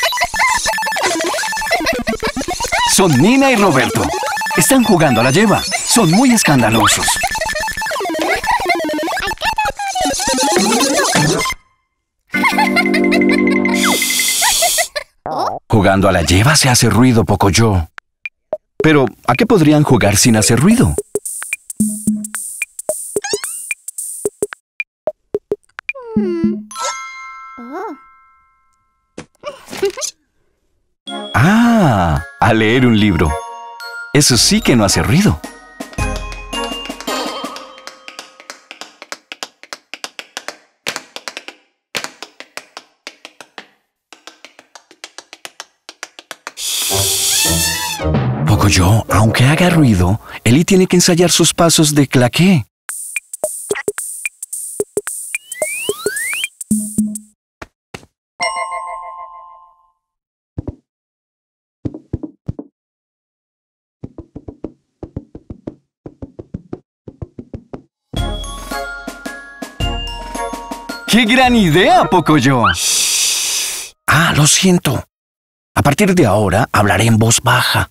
Son Nina y Roberto. Están jugando a la lleva. Son muy escandalosos. Jugando a la lleva se hace ruido, Pocoyo. Pero, ¿a qué podrían jugar sin hacer ruido? Ah, a leer un libro. Eso sí que no hace ruido. Pocoyo, aunque haga ruido, Eli tiene que ensayar sus pasos de claqué. ¡Qué gran idea, Pocoyo! Ah, lo siento. A partir de ahora, hablaré en voz baja.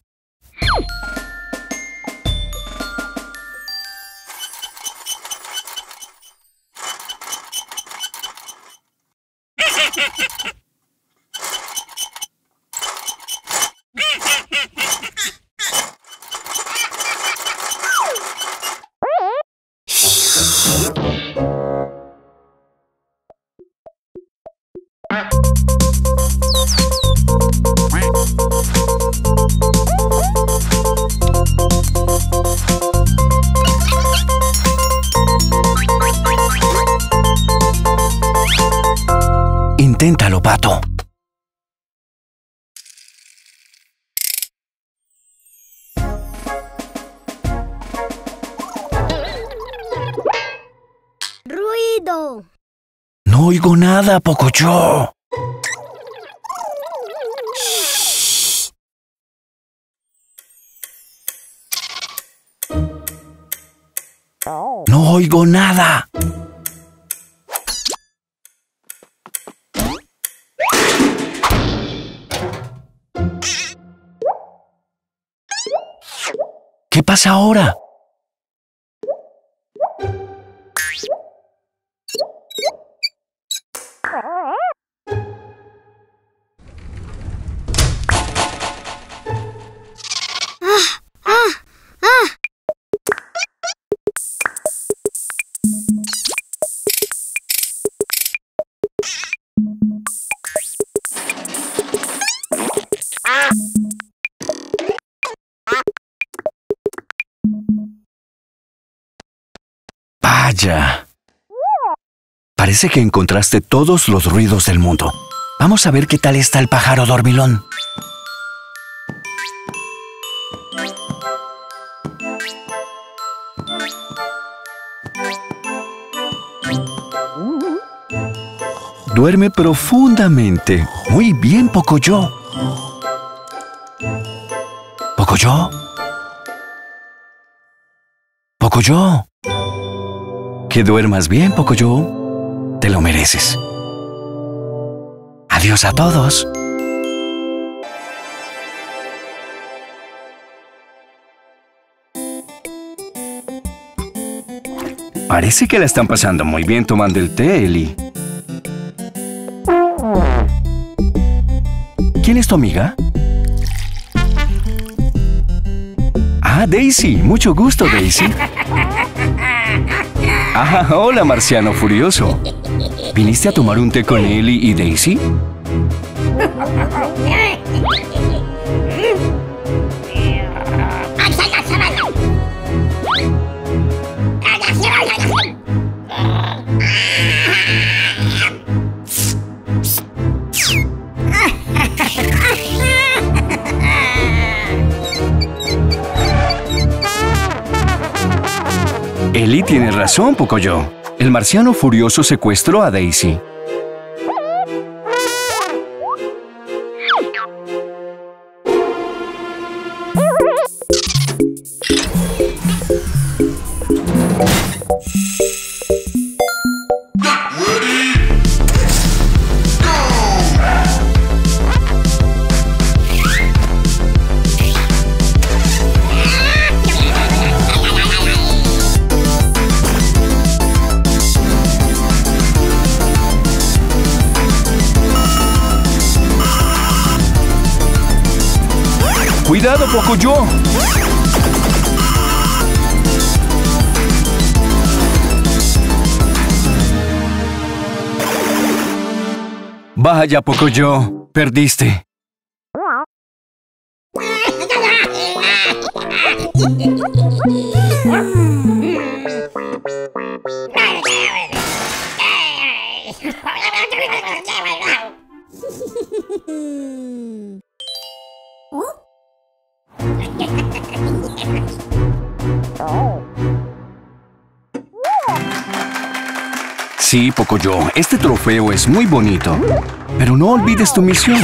Inténtalo, pato. Ruido. No oigo nada, Pocoyo. No oigo nada. ¿Qué pasa ahora? Vaya. Parece que encontraste todos los ruidos del mundo. Vamos a ver qué tal está el pájaro dormilón. Duerme profundamente. Muy bien, Pocoyo. ¿Pocoyo? ¿Pocoyo? Que duermas bien, Pocoyo. Te lo mereces. Adiós a todos. Parece que la están pasando muy bien tomando el té, Eli. ¿Quién es tu amiga? Ah, Daisy. Mucho gusto, Daisy. Ah, hola, marciano furioso. ¿Viniste a tomar un té con Eli y Daisy? Eli tiene razón, Pocoyo. El marciano furioso secuestró a Daisy. ¡Cuidado, Pocoyo! Vaya, Pocoyo, perdiste. Sí, Pocoyo, este trofeo es muy bonito. Pero no olvides tu misión.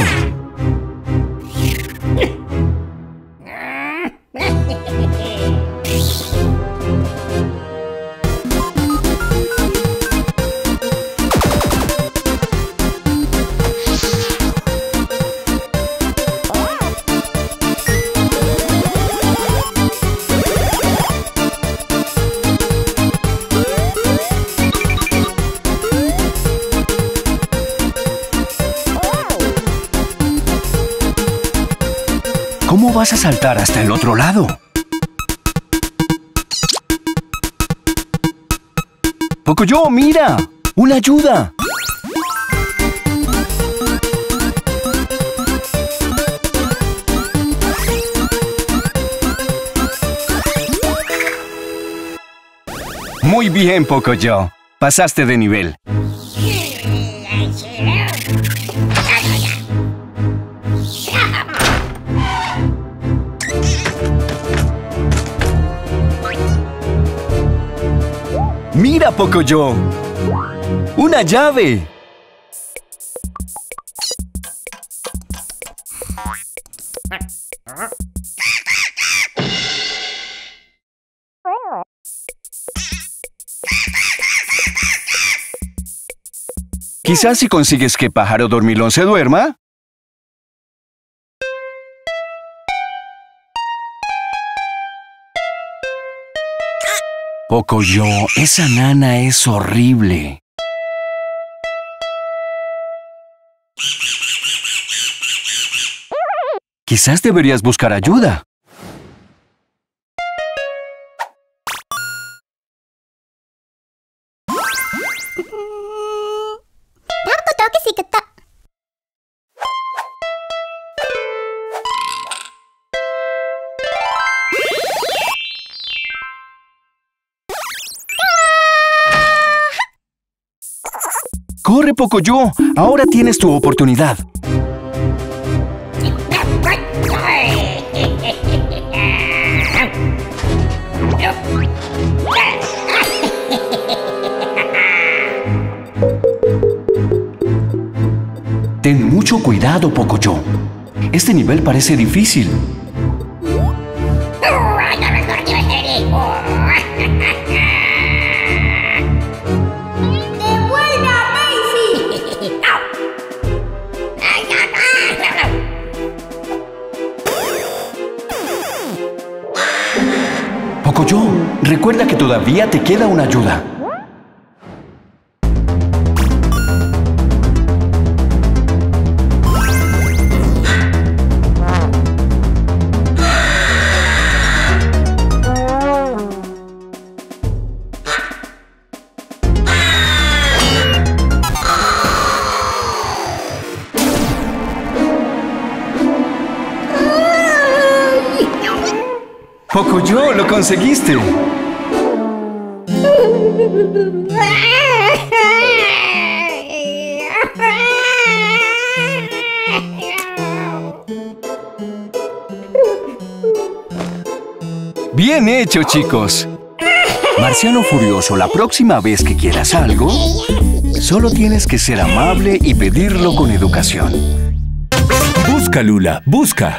¿Cómo vas a saltar hasta el otro lado? ¡Pocoyo, mira! ¡Una ayuda! Muy bien, Pocoyo. Pasaste de nivel. ¡Mira, Pocoyo! ¡Una llave! Quizás si consigues que Pájaro Dormilón se duerma. Pocoyo, esa nana es horrible. Quizás deberías buscar ayuda. ¡Corre, Pocoyo! Ahora tienes tu oportunidad. Ten mucho cuidado, Pocoyo. Este nivel parece difícil. Pocoyo, recuerda que todavía te queda una ayuda. Pocoyo, lo conseguiste. Bien hecho, chicos. Marciano Furioso, la próxima vez que quieras algo, solo tienes que ser amable y pedirlo con educación. Busca, Lula, busca.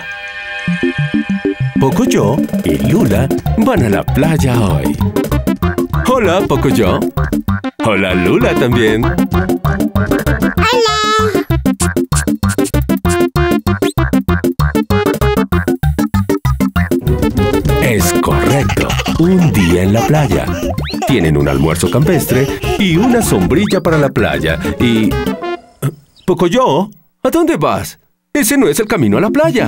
Pocoyo y Lula van a la playa hoy. Hola, Pocoyo. Hola, Lula también. ¡Hola! Es correcto. Un día en la playa. Tienen un almuerzo campestre y una sombrilla para la playa. Y... Pocoyo, ¿a dónde vas? Ese no es el camino a la playa.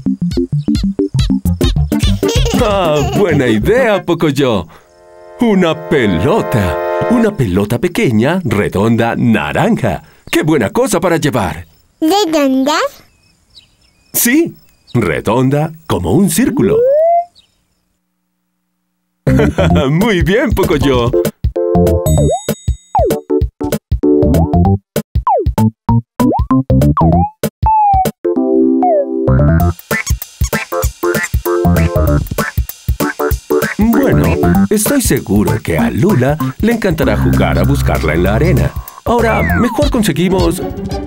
¡Ah, buena idea, Pocoyo! ¡Una pelota! Una pelota pequeña, redonda, naranja. ¡Qué buena cosa para llevar! ¿Redonda? Sí, redonda como un círculo. Muy bien, Pocoyo. Bueno, estoy seguro que a Lula le encantará jugar a buscarla en la arena. Ahora, mejor conseguimos...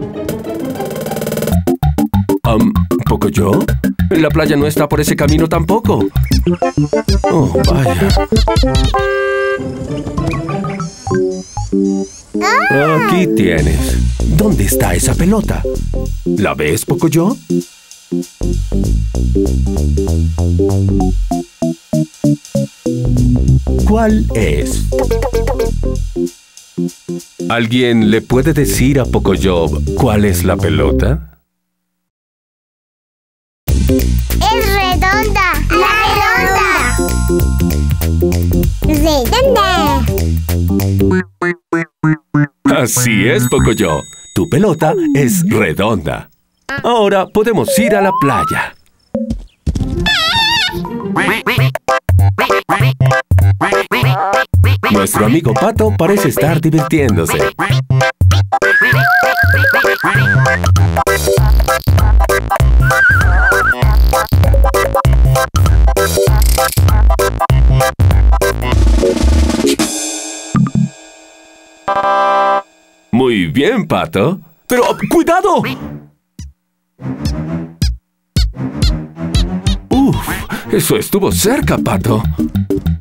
¿Pocoyo? La playa no está por ese camino tampoco. Oh, vaya. Aquí tienes. ¿Dónde está esa pelota? ¿La ves, Pocoyo? ¿Cuál es? ¿Alguien le puede decir a Pocoyo cuál es la pelota? ¡Es redonda! ¡La redonda! ¡Redonda! Así es, Pocoyo. Tu pelota es redonda. Ahora podemos ir a la playa. Nuestro amigo Pato parece estar divirtiéndose. Muy bien, Pato. ¡Pero cuidado! ¡Uf! Eso estuvo cerca, Pato.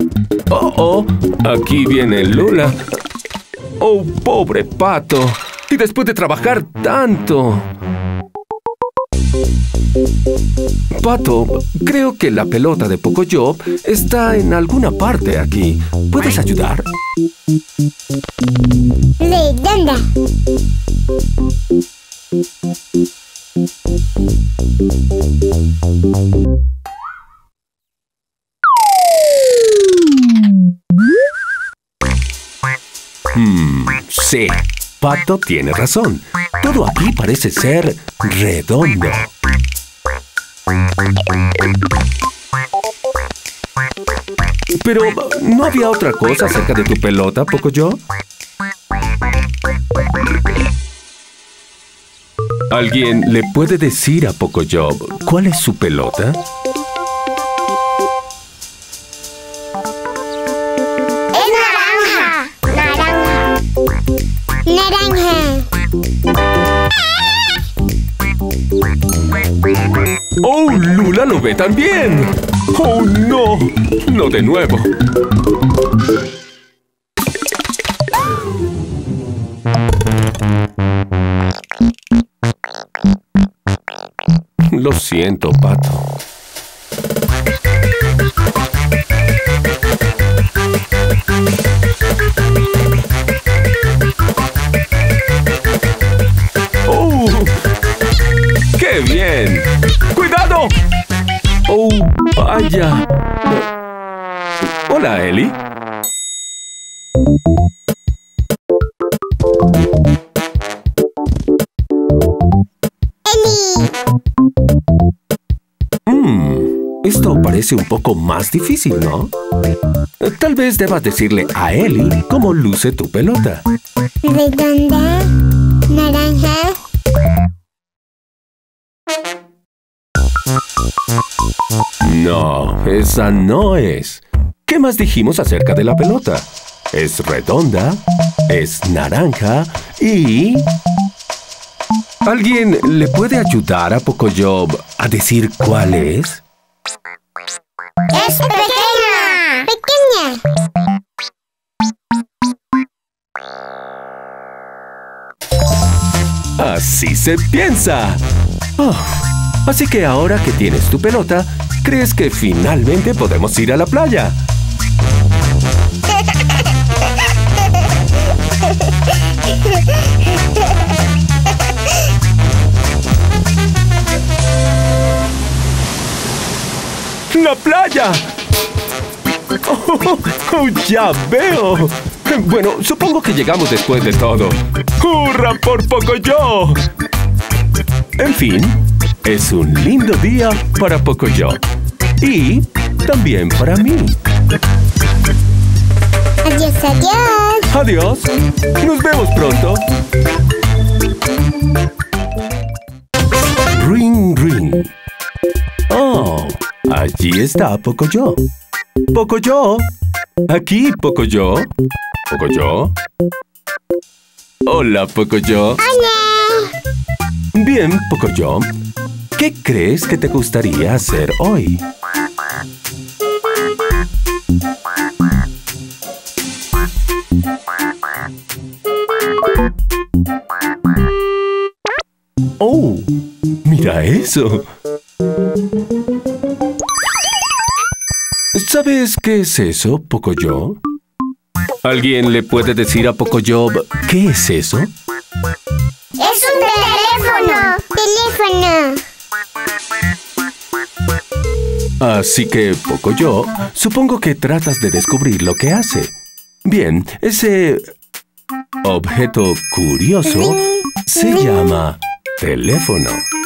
¡Oh, oh! Aquí viene Lula. ¡Oh, pobre Pato! Y después de trabajar tanto. Pato, creo que la pelota de Pocoyo está en alguna parte aquí. ¿Puedes ayudar? Redonda. Sí, Pato tiene razón. Todo aquí parece ser redondo. Pero, ¿no había otra cosa cerca de tu pelota, Pocoyo? ¿Alguien le puede decir a Pocoyo cuál es su pelota? Es naranja. Naranja. ¡Oh, Lula lo ve también! ¡Oh, no! ¡No de nuevo! Lo siento, Pato. ¡Oh! ¡Qué bien! ¡Cuidado! ¡Oh, vaya! Hola, Ellie. Esto parece un poco más difícil, ¿no? Tal vez debas decirle a Ellie cómo luce tu pelota. Redonda. Naranja. No, esa no es. ¿Qué más dijimos acerca de la pelota? Es redonda, es naranja y... ¿Alguien le puede ayudar a Pocoyo a decir cuál es? Es pequeña. Pequeña. Así se piensa. Oh, así que ahora que tienes tu pelota, ¿crees que finalmente podemos ir a la playa? ¡La playa! Oh, ya veo. Bueno, supongo que llegamos después de todo. ¡Hurra por Pocoyo! En fin, es un lindo día para Pocoyo. Y también para mí. Adiós, adiós. Adiós. Nos vemos pronto. Ring, ring. Oh, allí está Pocoyo. Pocoyo. Aquí, Pocoyo. Pocoyo. Hola, Pocoyo. Hola. Bien, Pocoyo. ¿Qué crees que te gustaría hacer hoy? ¡Oh! ¡Mira eso! ¿Sabes qué es eso, Pocoyo? ¿Alguien le puede decir a Pocoyo qué es eso? Es un teléfono. Teléfono. Así que, Pocoyo, supongo que tratas de descubrir lo que hace. Bien, ese objeto curioso se llama teléfono.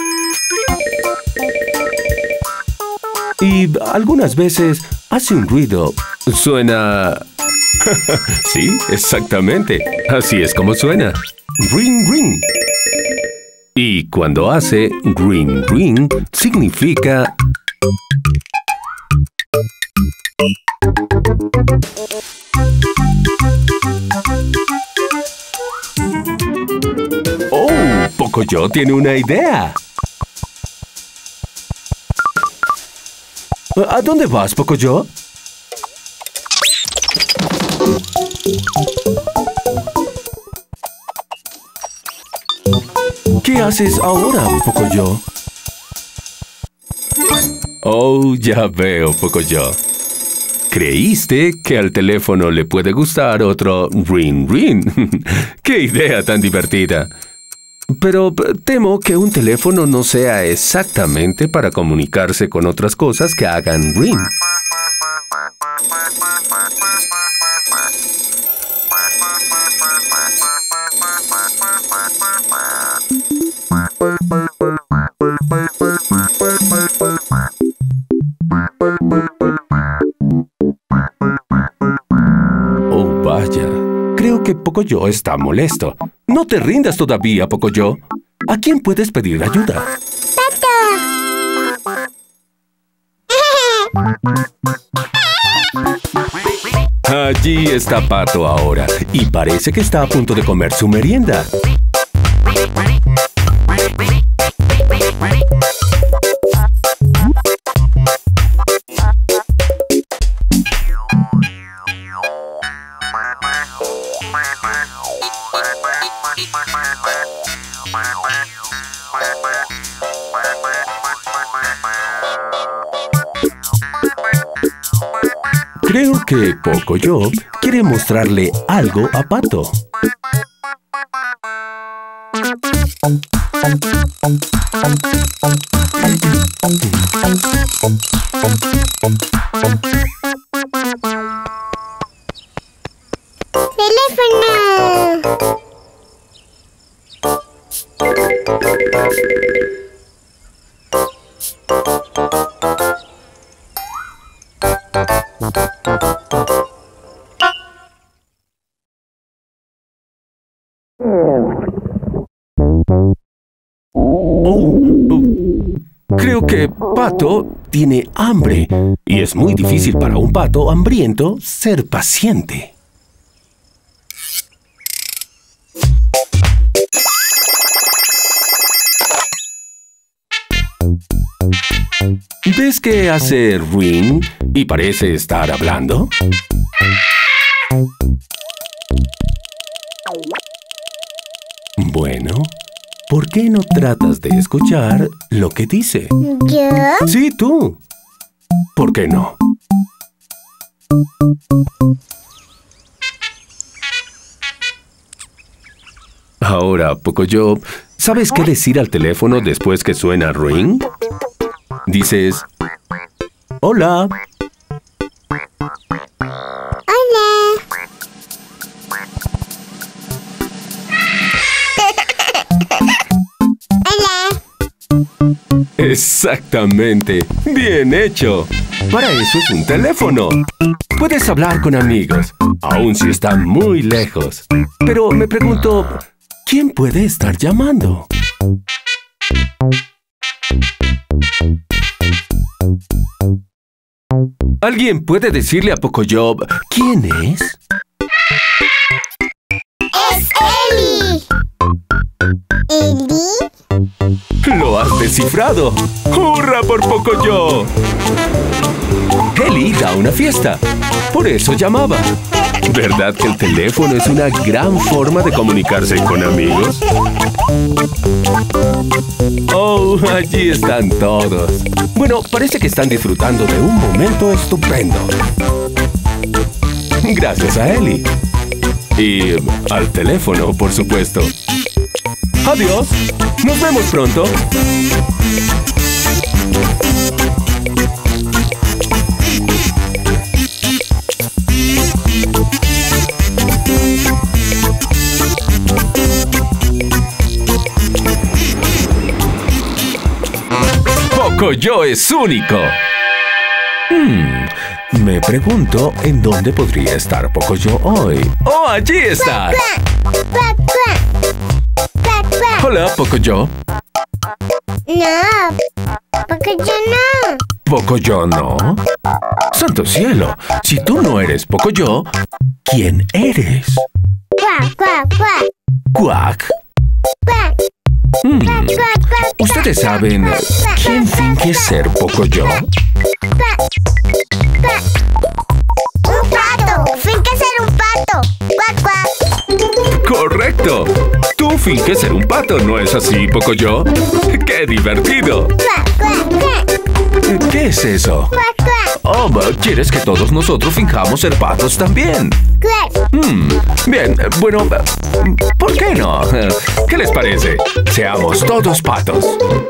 Y algunas veces hace un ruido. Suena... Sí, exactamente. Así es como suena. Ring, ring. Y cuando hace ring, ring, significa... ¡Oh! Pocoyo tiene una idea. ¿A dónde vas, Pocoyo? ¿Qué haces ahora, Pocoyo? Oh, ya veo, Pocoyo. ¿Creíste que al teléfono le puede gustar otro ring ring? ¡Qué idea tan divertida! Pero temo que un teléfono no sea exactamente para comunicarse con otras cosas que hagan ring. Oh, vaya. Creo que Pocoyo está molesto. No te rindas todavía, Pocoyo. ¿A quién puedes pedir ayuda? Allí está Pato ahora, y parece que está a punto de comer su merienda. Creo que Pocoyo quiere mostrarle algo a Pato. ¡Teléfono! Creo que Pato tiene hambre y es muy difícil para un pato hambriento ser paciente. ¿Ves que hace ring y parece estar hablando? Bueno, ¿por qué no tratas de escuchar lo que dice? ¿Yo? Sí, tú. ¿Por qué no? Ahora, Pocoyo, ¿sabes qué decir al teléfono después que suena ring? Dices, hola. Hola. Hola. Exactamente. Bien hecho. Para eso es un teléfono. Puedes hablar con amigos, aun si están muy lejos. Pero me pregunto, ¿quién puede estar llamando? ¿Alguien puede decirle a Pocoyo quién es? ¡Es Eli! ¿Eli? ¡Lo has descifrado! ¡Hurra por Pocoyo! Eli da una fiesta. Por eso llamaba. ¿Verdad que el teléfono es una gran forma de comunicarse con amigos? Oh, allí están todos. Bueno, parece que están disfrutando de un momento estupendo. Gracias a Eli. Y al teléfono, por supuesto. Adiós. Nos vemos pronto. Pocoyo es único. Me pregunto en dónde podría estar Pocoyo hoy. ¡Oh, allí está! Hola, Pocoyo. No, porque yo no. ¿Pocoyo no? ¡Santo cielo! Si tú no eres Pocoyo, ¿quién eres? Cuac, cuac, cuac. ¿Cuac? Cuac. ¿Ustedes saben quién finge ser Pocoyo? Un pato. Finge ser un pato. Cuac, cuac. ¡Correcto! Tú finge ser un pato, ¿no es así, Pocoyo? ¡Qué divertido! ¿Qué es eso? Oh, ¿quieres que todos nosotros finjamos ser patos también? Bien, bueno, ¿por qué no? ¿Qué les parece? Seamos todos patos.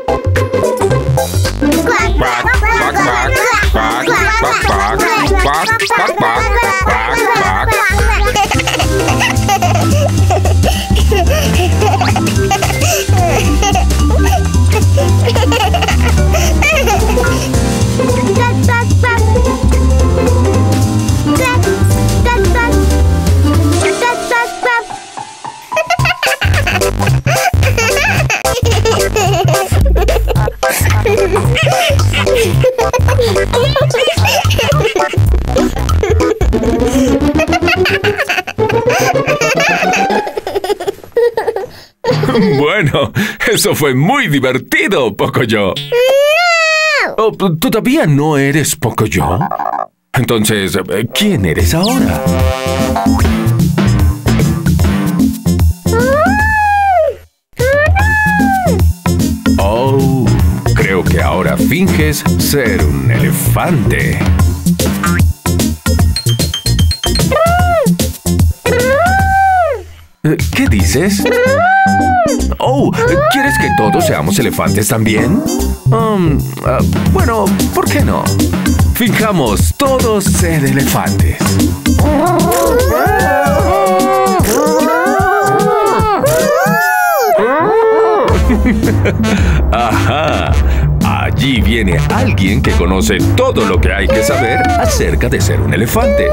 Bueno, eso fue muy divertido, Pocoyo. Oh, ¿todavía no eres Pocoyo? Entonces, ¿quién eres ahora? Oh, creo que ahora finges ser un elefante. ¿Qué dices? Oh, ¿quieres que todos seamos elefantes también? Bueno, ¿por qué no? Finjamos todos ser elefantes. Ajá. Allí viene alguien que conoce todo lo que hay que saber acerca de ser un elefante.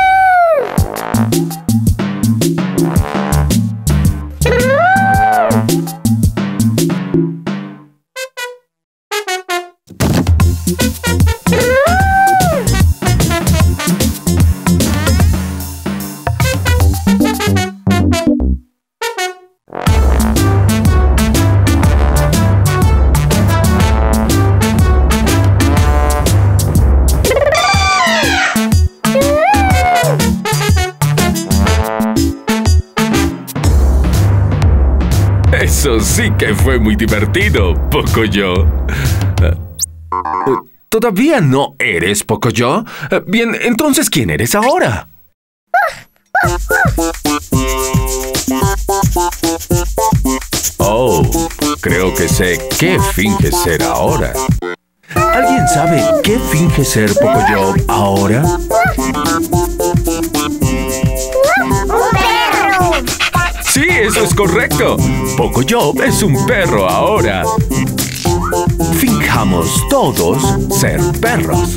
Eso sí que fue muy divertido, Pocoyo. ¿Todavía no eres Pocoyo? Bien, entonces, ¿quién eres ahora? Oh, creo que sé qué finge ser ahora. ¿Alguien sabe qué finge ser Pocoyo ahora? Sí, eso es correcto. Pocoyo es un perro ahora. Finjamos todos ser perros.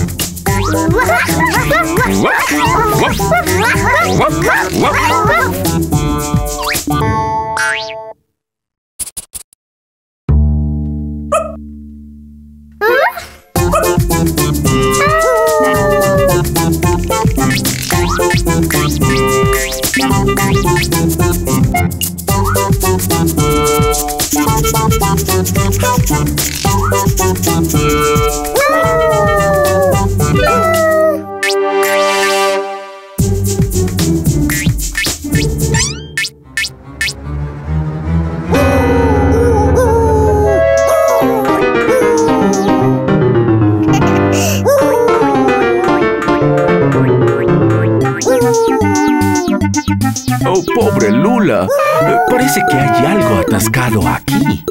Oh, pobre Lula. Parece que hay algo atascado aquí.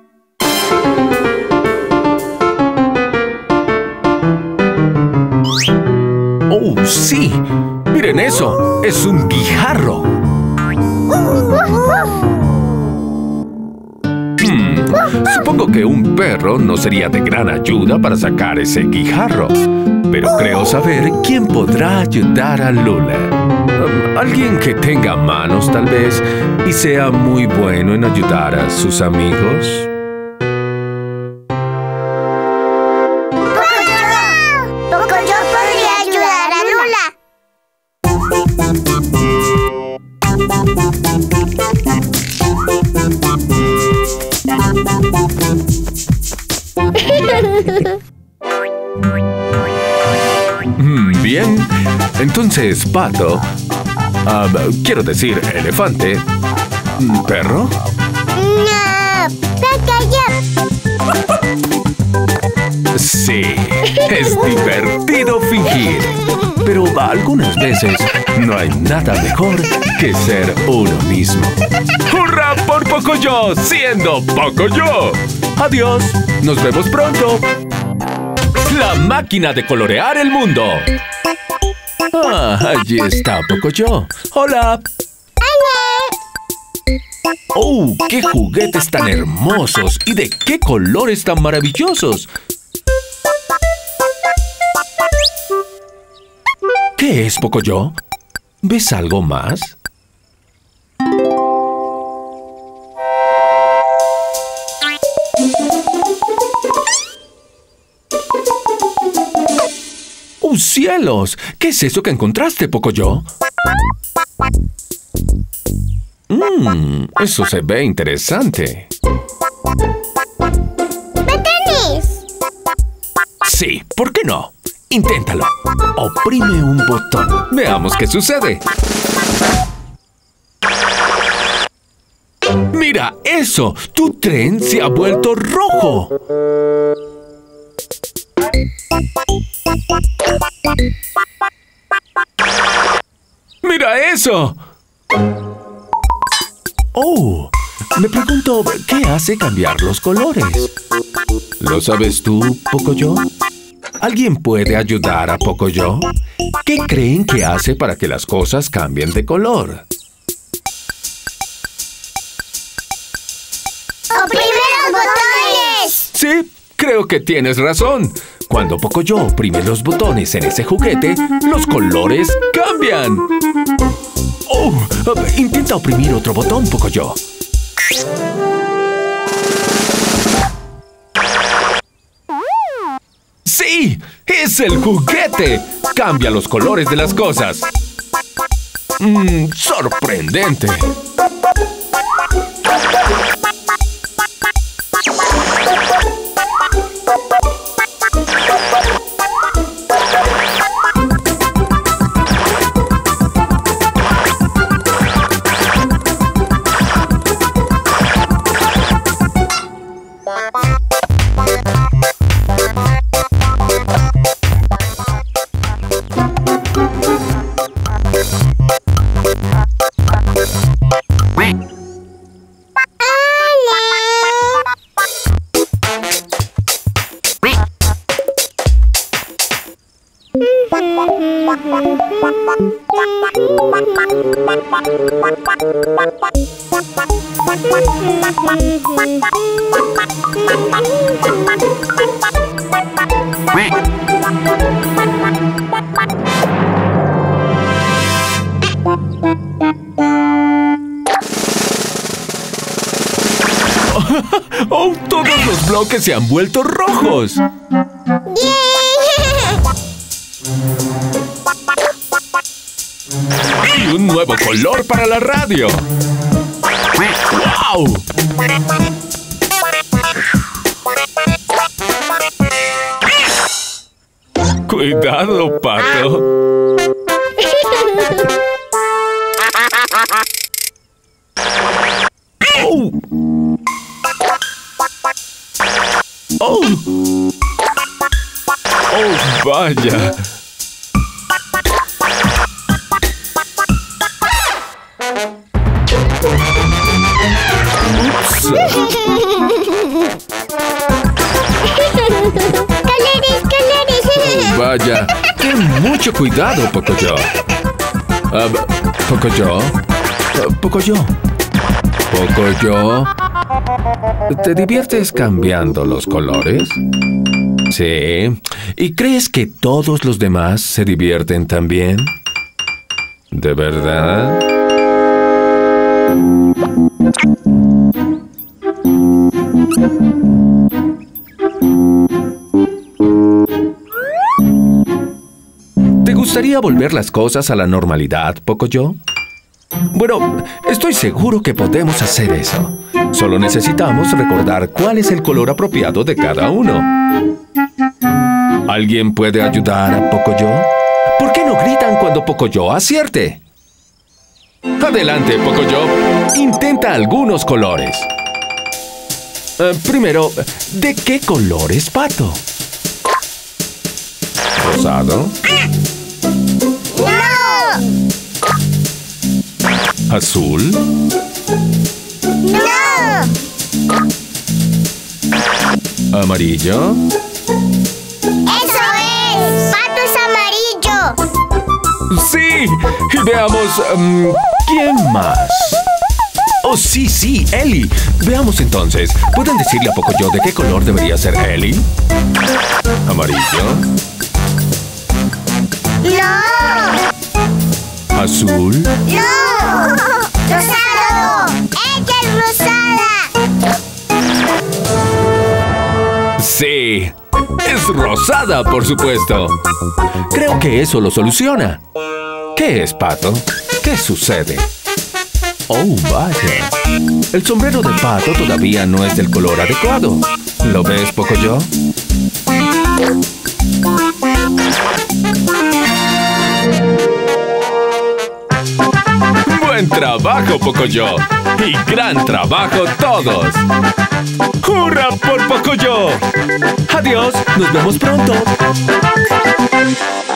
Oh, sí. Miren eso. Es un guijarro. Supongo que un perro no sería de gran ayuda para sacar ese guijarro. Pero creo saber quién podrá ayudar a Lula. Alguien que tenga manos, tal vez, y sea muy bueno en ayudar a sus amigos. Pocoyo podría ayudar a Lula. Bien, entonces, pato, quiero decir elefante, ¿Perro? No, Pocoyo. Sí, es divertido fingir. Pero algunas veces no hay nada mejor que ser uno mismo. ¡Hurra por Pocoyo siendo Pocoyo! Adiós, nos vemos pronto. La máquina de colorear el mundo. Ah, allí está Pocoyo. Hola. ¡Oh, qué juguetes tan hermosos! ¿Y de qué colores tan maravillosos? ¿Qué es, Pocoyo? ¿Ves algo más? ¡Oh, cielos! ¿Qué es eso que encontraste, Pocoyo? Eso se ve interesante. ¡Botones! Sí, ¿por qué no? Inténtalo. Oprime un botón. Veamos qué sucede. ¡Mira eso! ¡Tu tren se ha vuelto rojo! ¡Mira eso! Oh, me pregunto, ¿qué hace cambiar los colores? ¿Lo sabes tú, Pocoyo? ¿Alguien puede ayudar a Pocoyo? ¿Qué creen que hace para que las cosas cambien de color? ¡Oprime los botones! Sí, creo que tienes razón. Cuando Pocoyo oprime los botones en ese juguete, los colores cambian. ¡Oh! Intenta oprimir otro botón, Pocoyo. ¡Sí! ¡Es el juguete! Cambia los colores de las cosas. ¡Sorprendente! ¡Oh! ¡Todos los bloques se han vuelto rojos! ¡Y un nuevo color para la radio! ¡Wow! ¡Cuidado, Pato! ¡Oh! ¡Oh! ¡Oh, vaya! ¡Ups! ¡Oh, vaya! ¡Ten mucho cuidado, Pocoyo! ¿Pocoyo? ¿Pocoyo? ¿Pocoyo? ¿Te diviertes cambiando los colores? Sí. ¿Y crees que todos los demás se divierten también? ¿De verdad? ¿Te gustaría volver las cosas a la normalidad, Pocoyo? Bueno, estoy seguro que podemos hacer eso. Solo necesitamos recordar cuál es el color apropiado de cada uno. ¿Alguien puede ayudar a Pocoyo? ¿Por qué no gritan cuando Pocoyo acierte? Adelante, Pocoyo. Intenta algunos colores. Primero, ¿de qué color es Pato? ¿Rosado? ¡No! ¿Azul? ¡No! ¿Amarillo? ¡Eso es! ¡Pato es amarillo! ¡Sí! Y veamos... ¿quién más? ¡Oh, sí! ¡Ellie! Veamos entonces. ¿Pueden decirle a Pocoyo de qué color debería ser Ellie? ¿Amarillo? ¡No! ¿Azul? ¡No! ¡Rosado! ¡Ella es rosada! ¡Sí! ¡Es rosada, por supuesto! Creo que eso lo soluciona. ¿Qué es, Pato? ¿Qué sucede? ¡Oh, vaya! El sombrero de Pato todavía no es del color adecuado. ¿Lo ves, Pocoyo? ¡Buen trabajo, Pocoyo! ¡Y gran trabajo todos! ¡Hurra por Pocoyo! ¡Adiós! ¡Nos vemos pronto!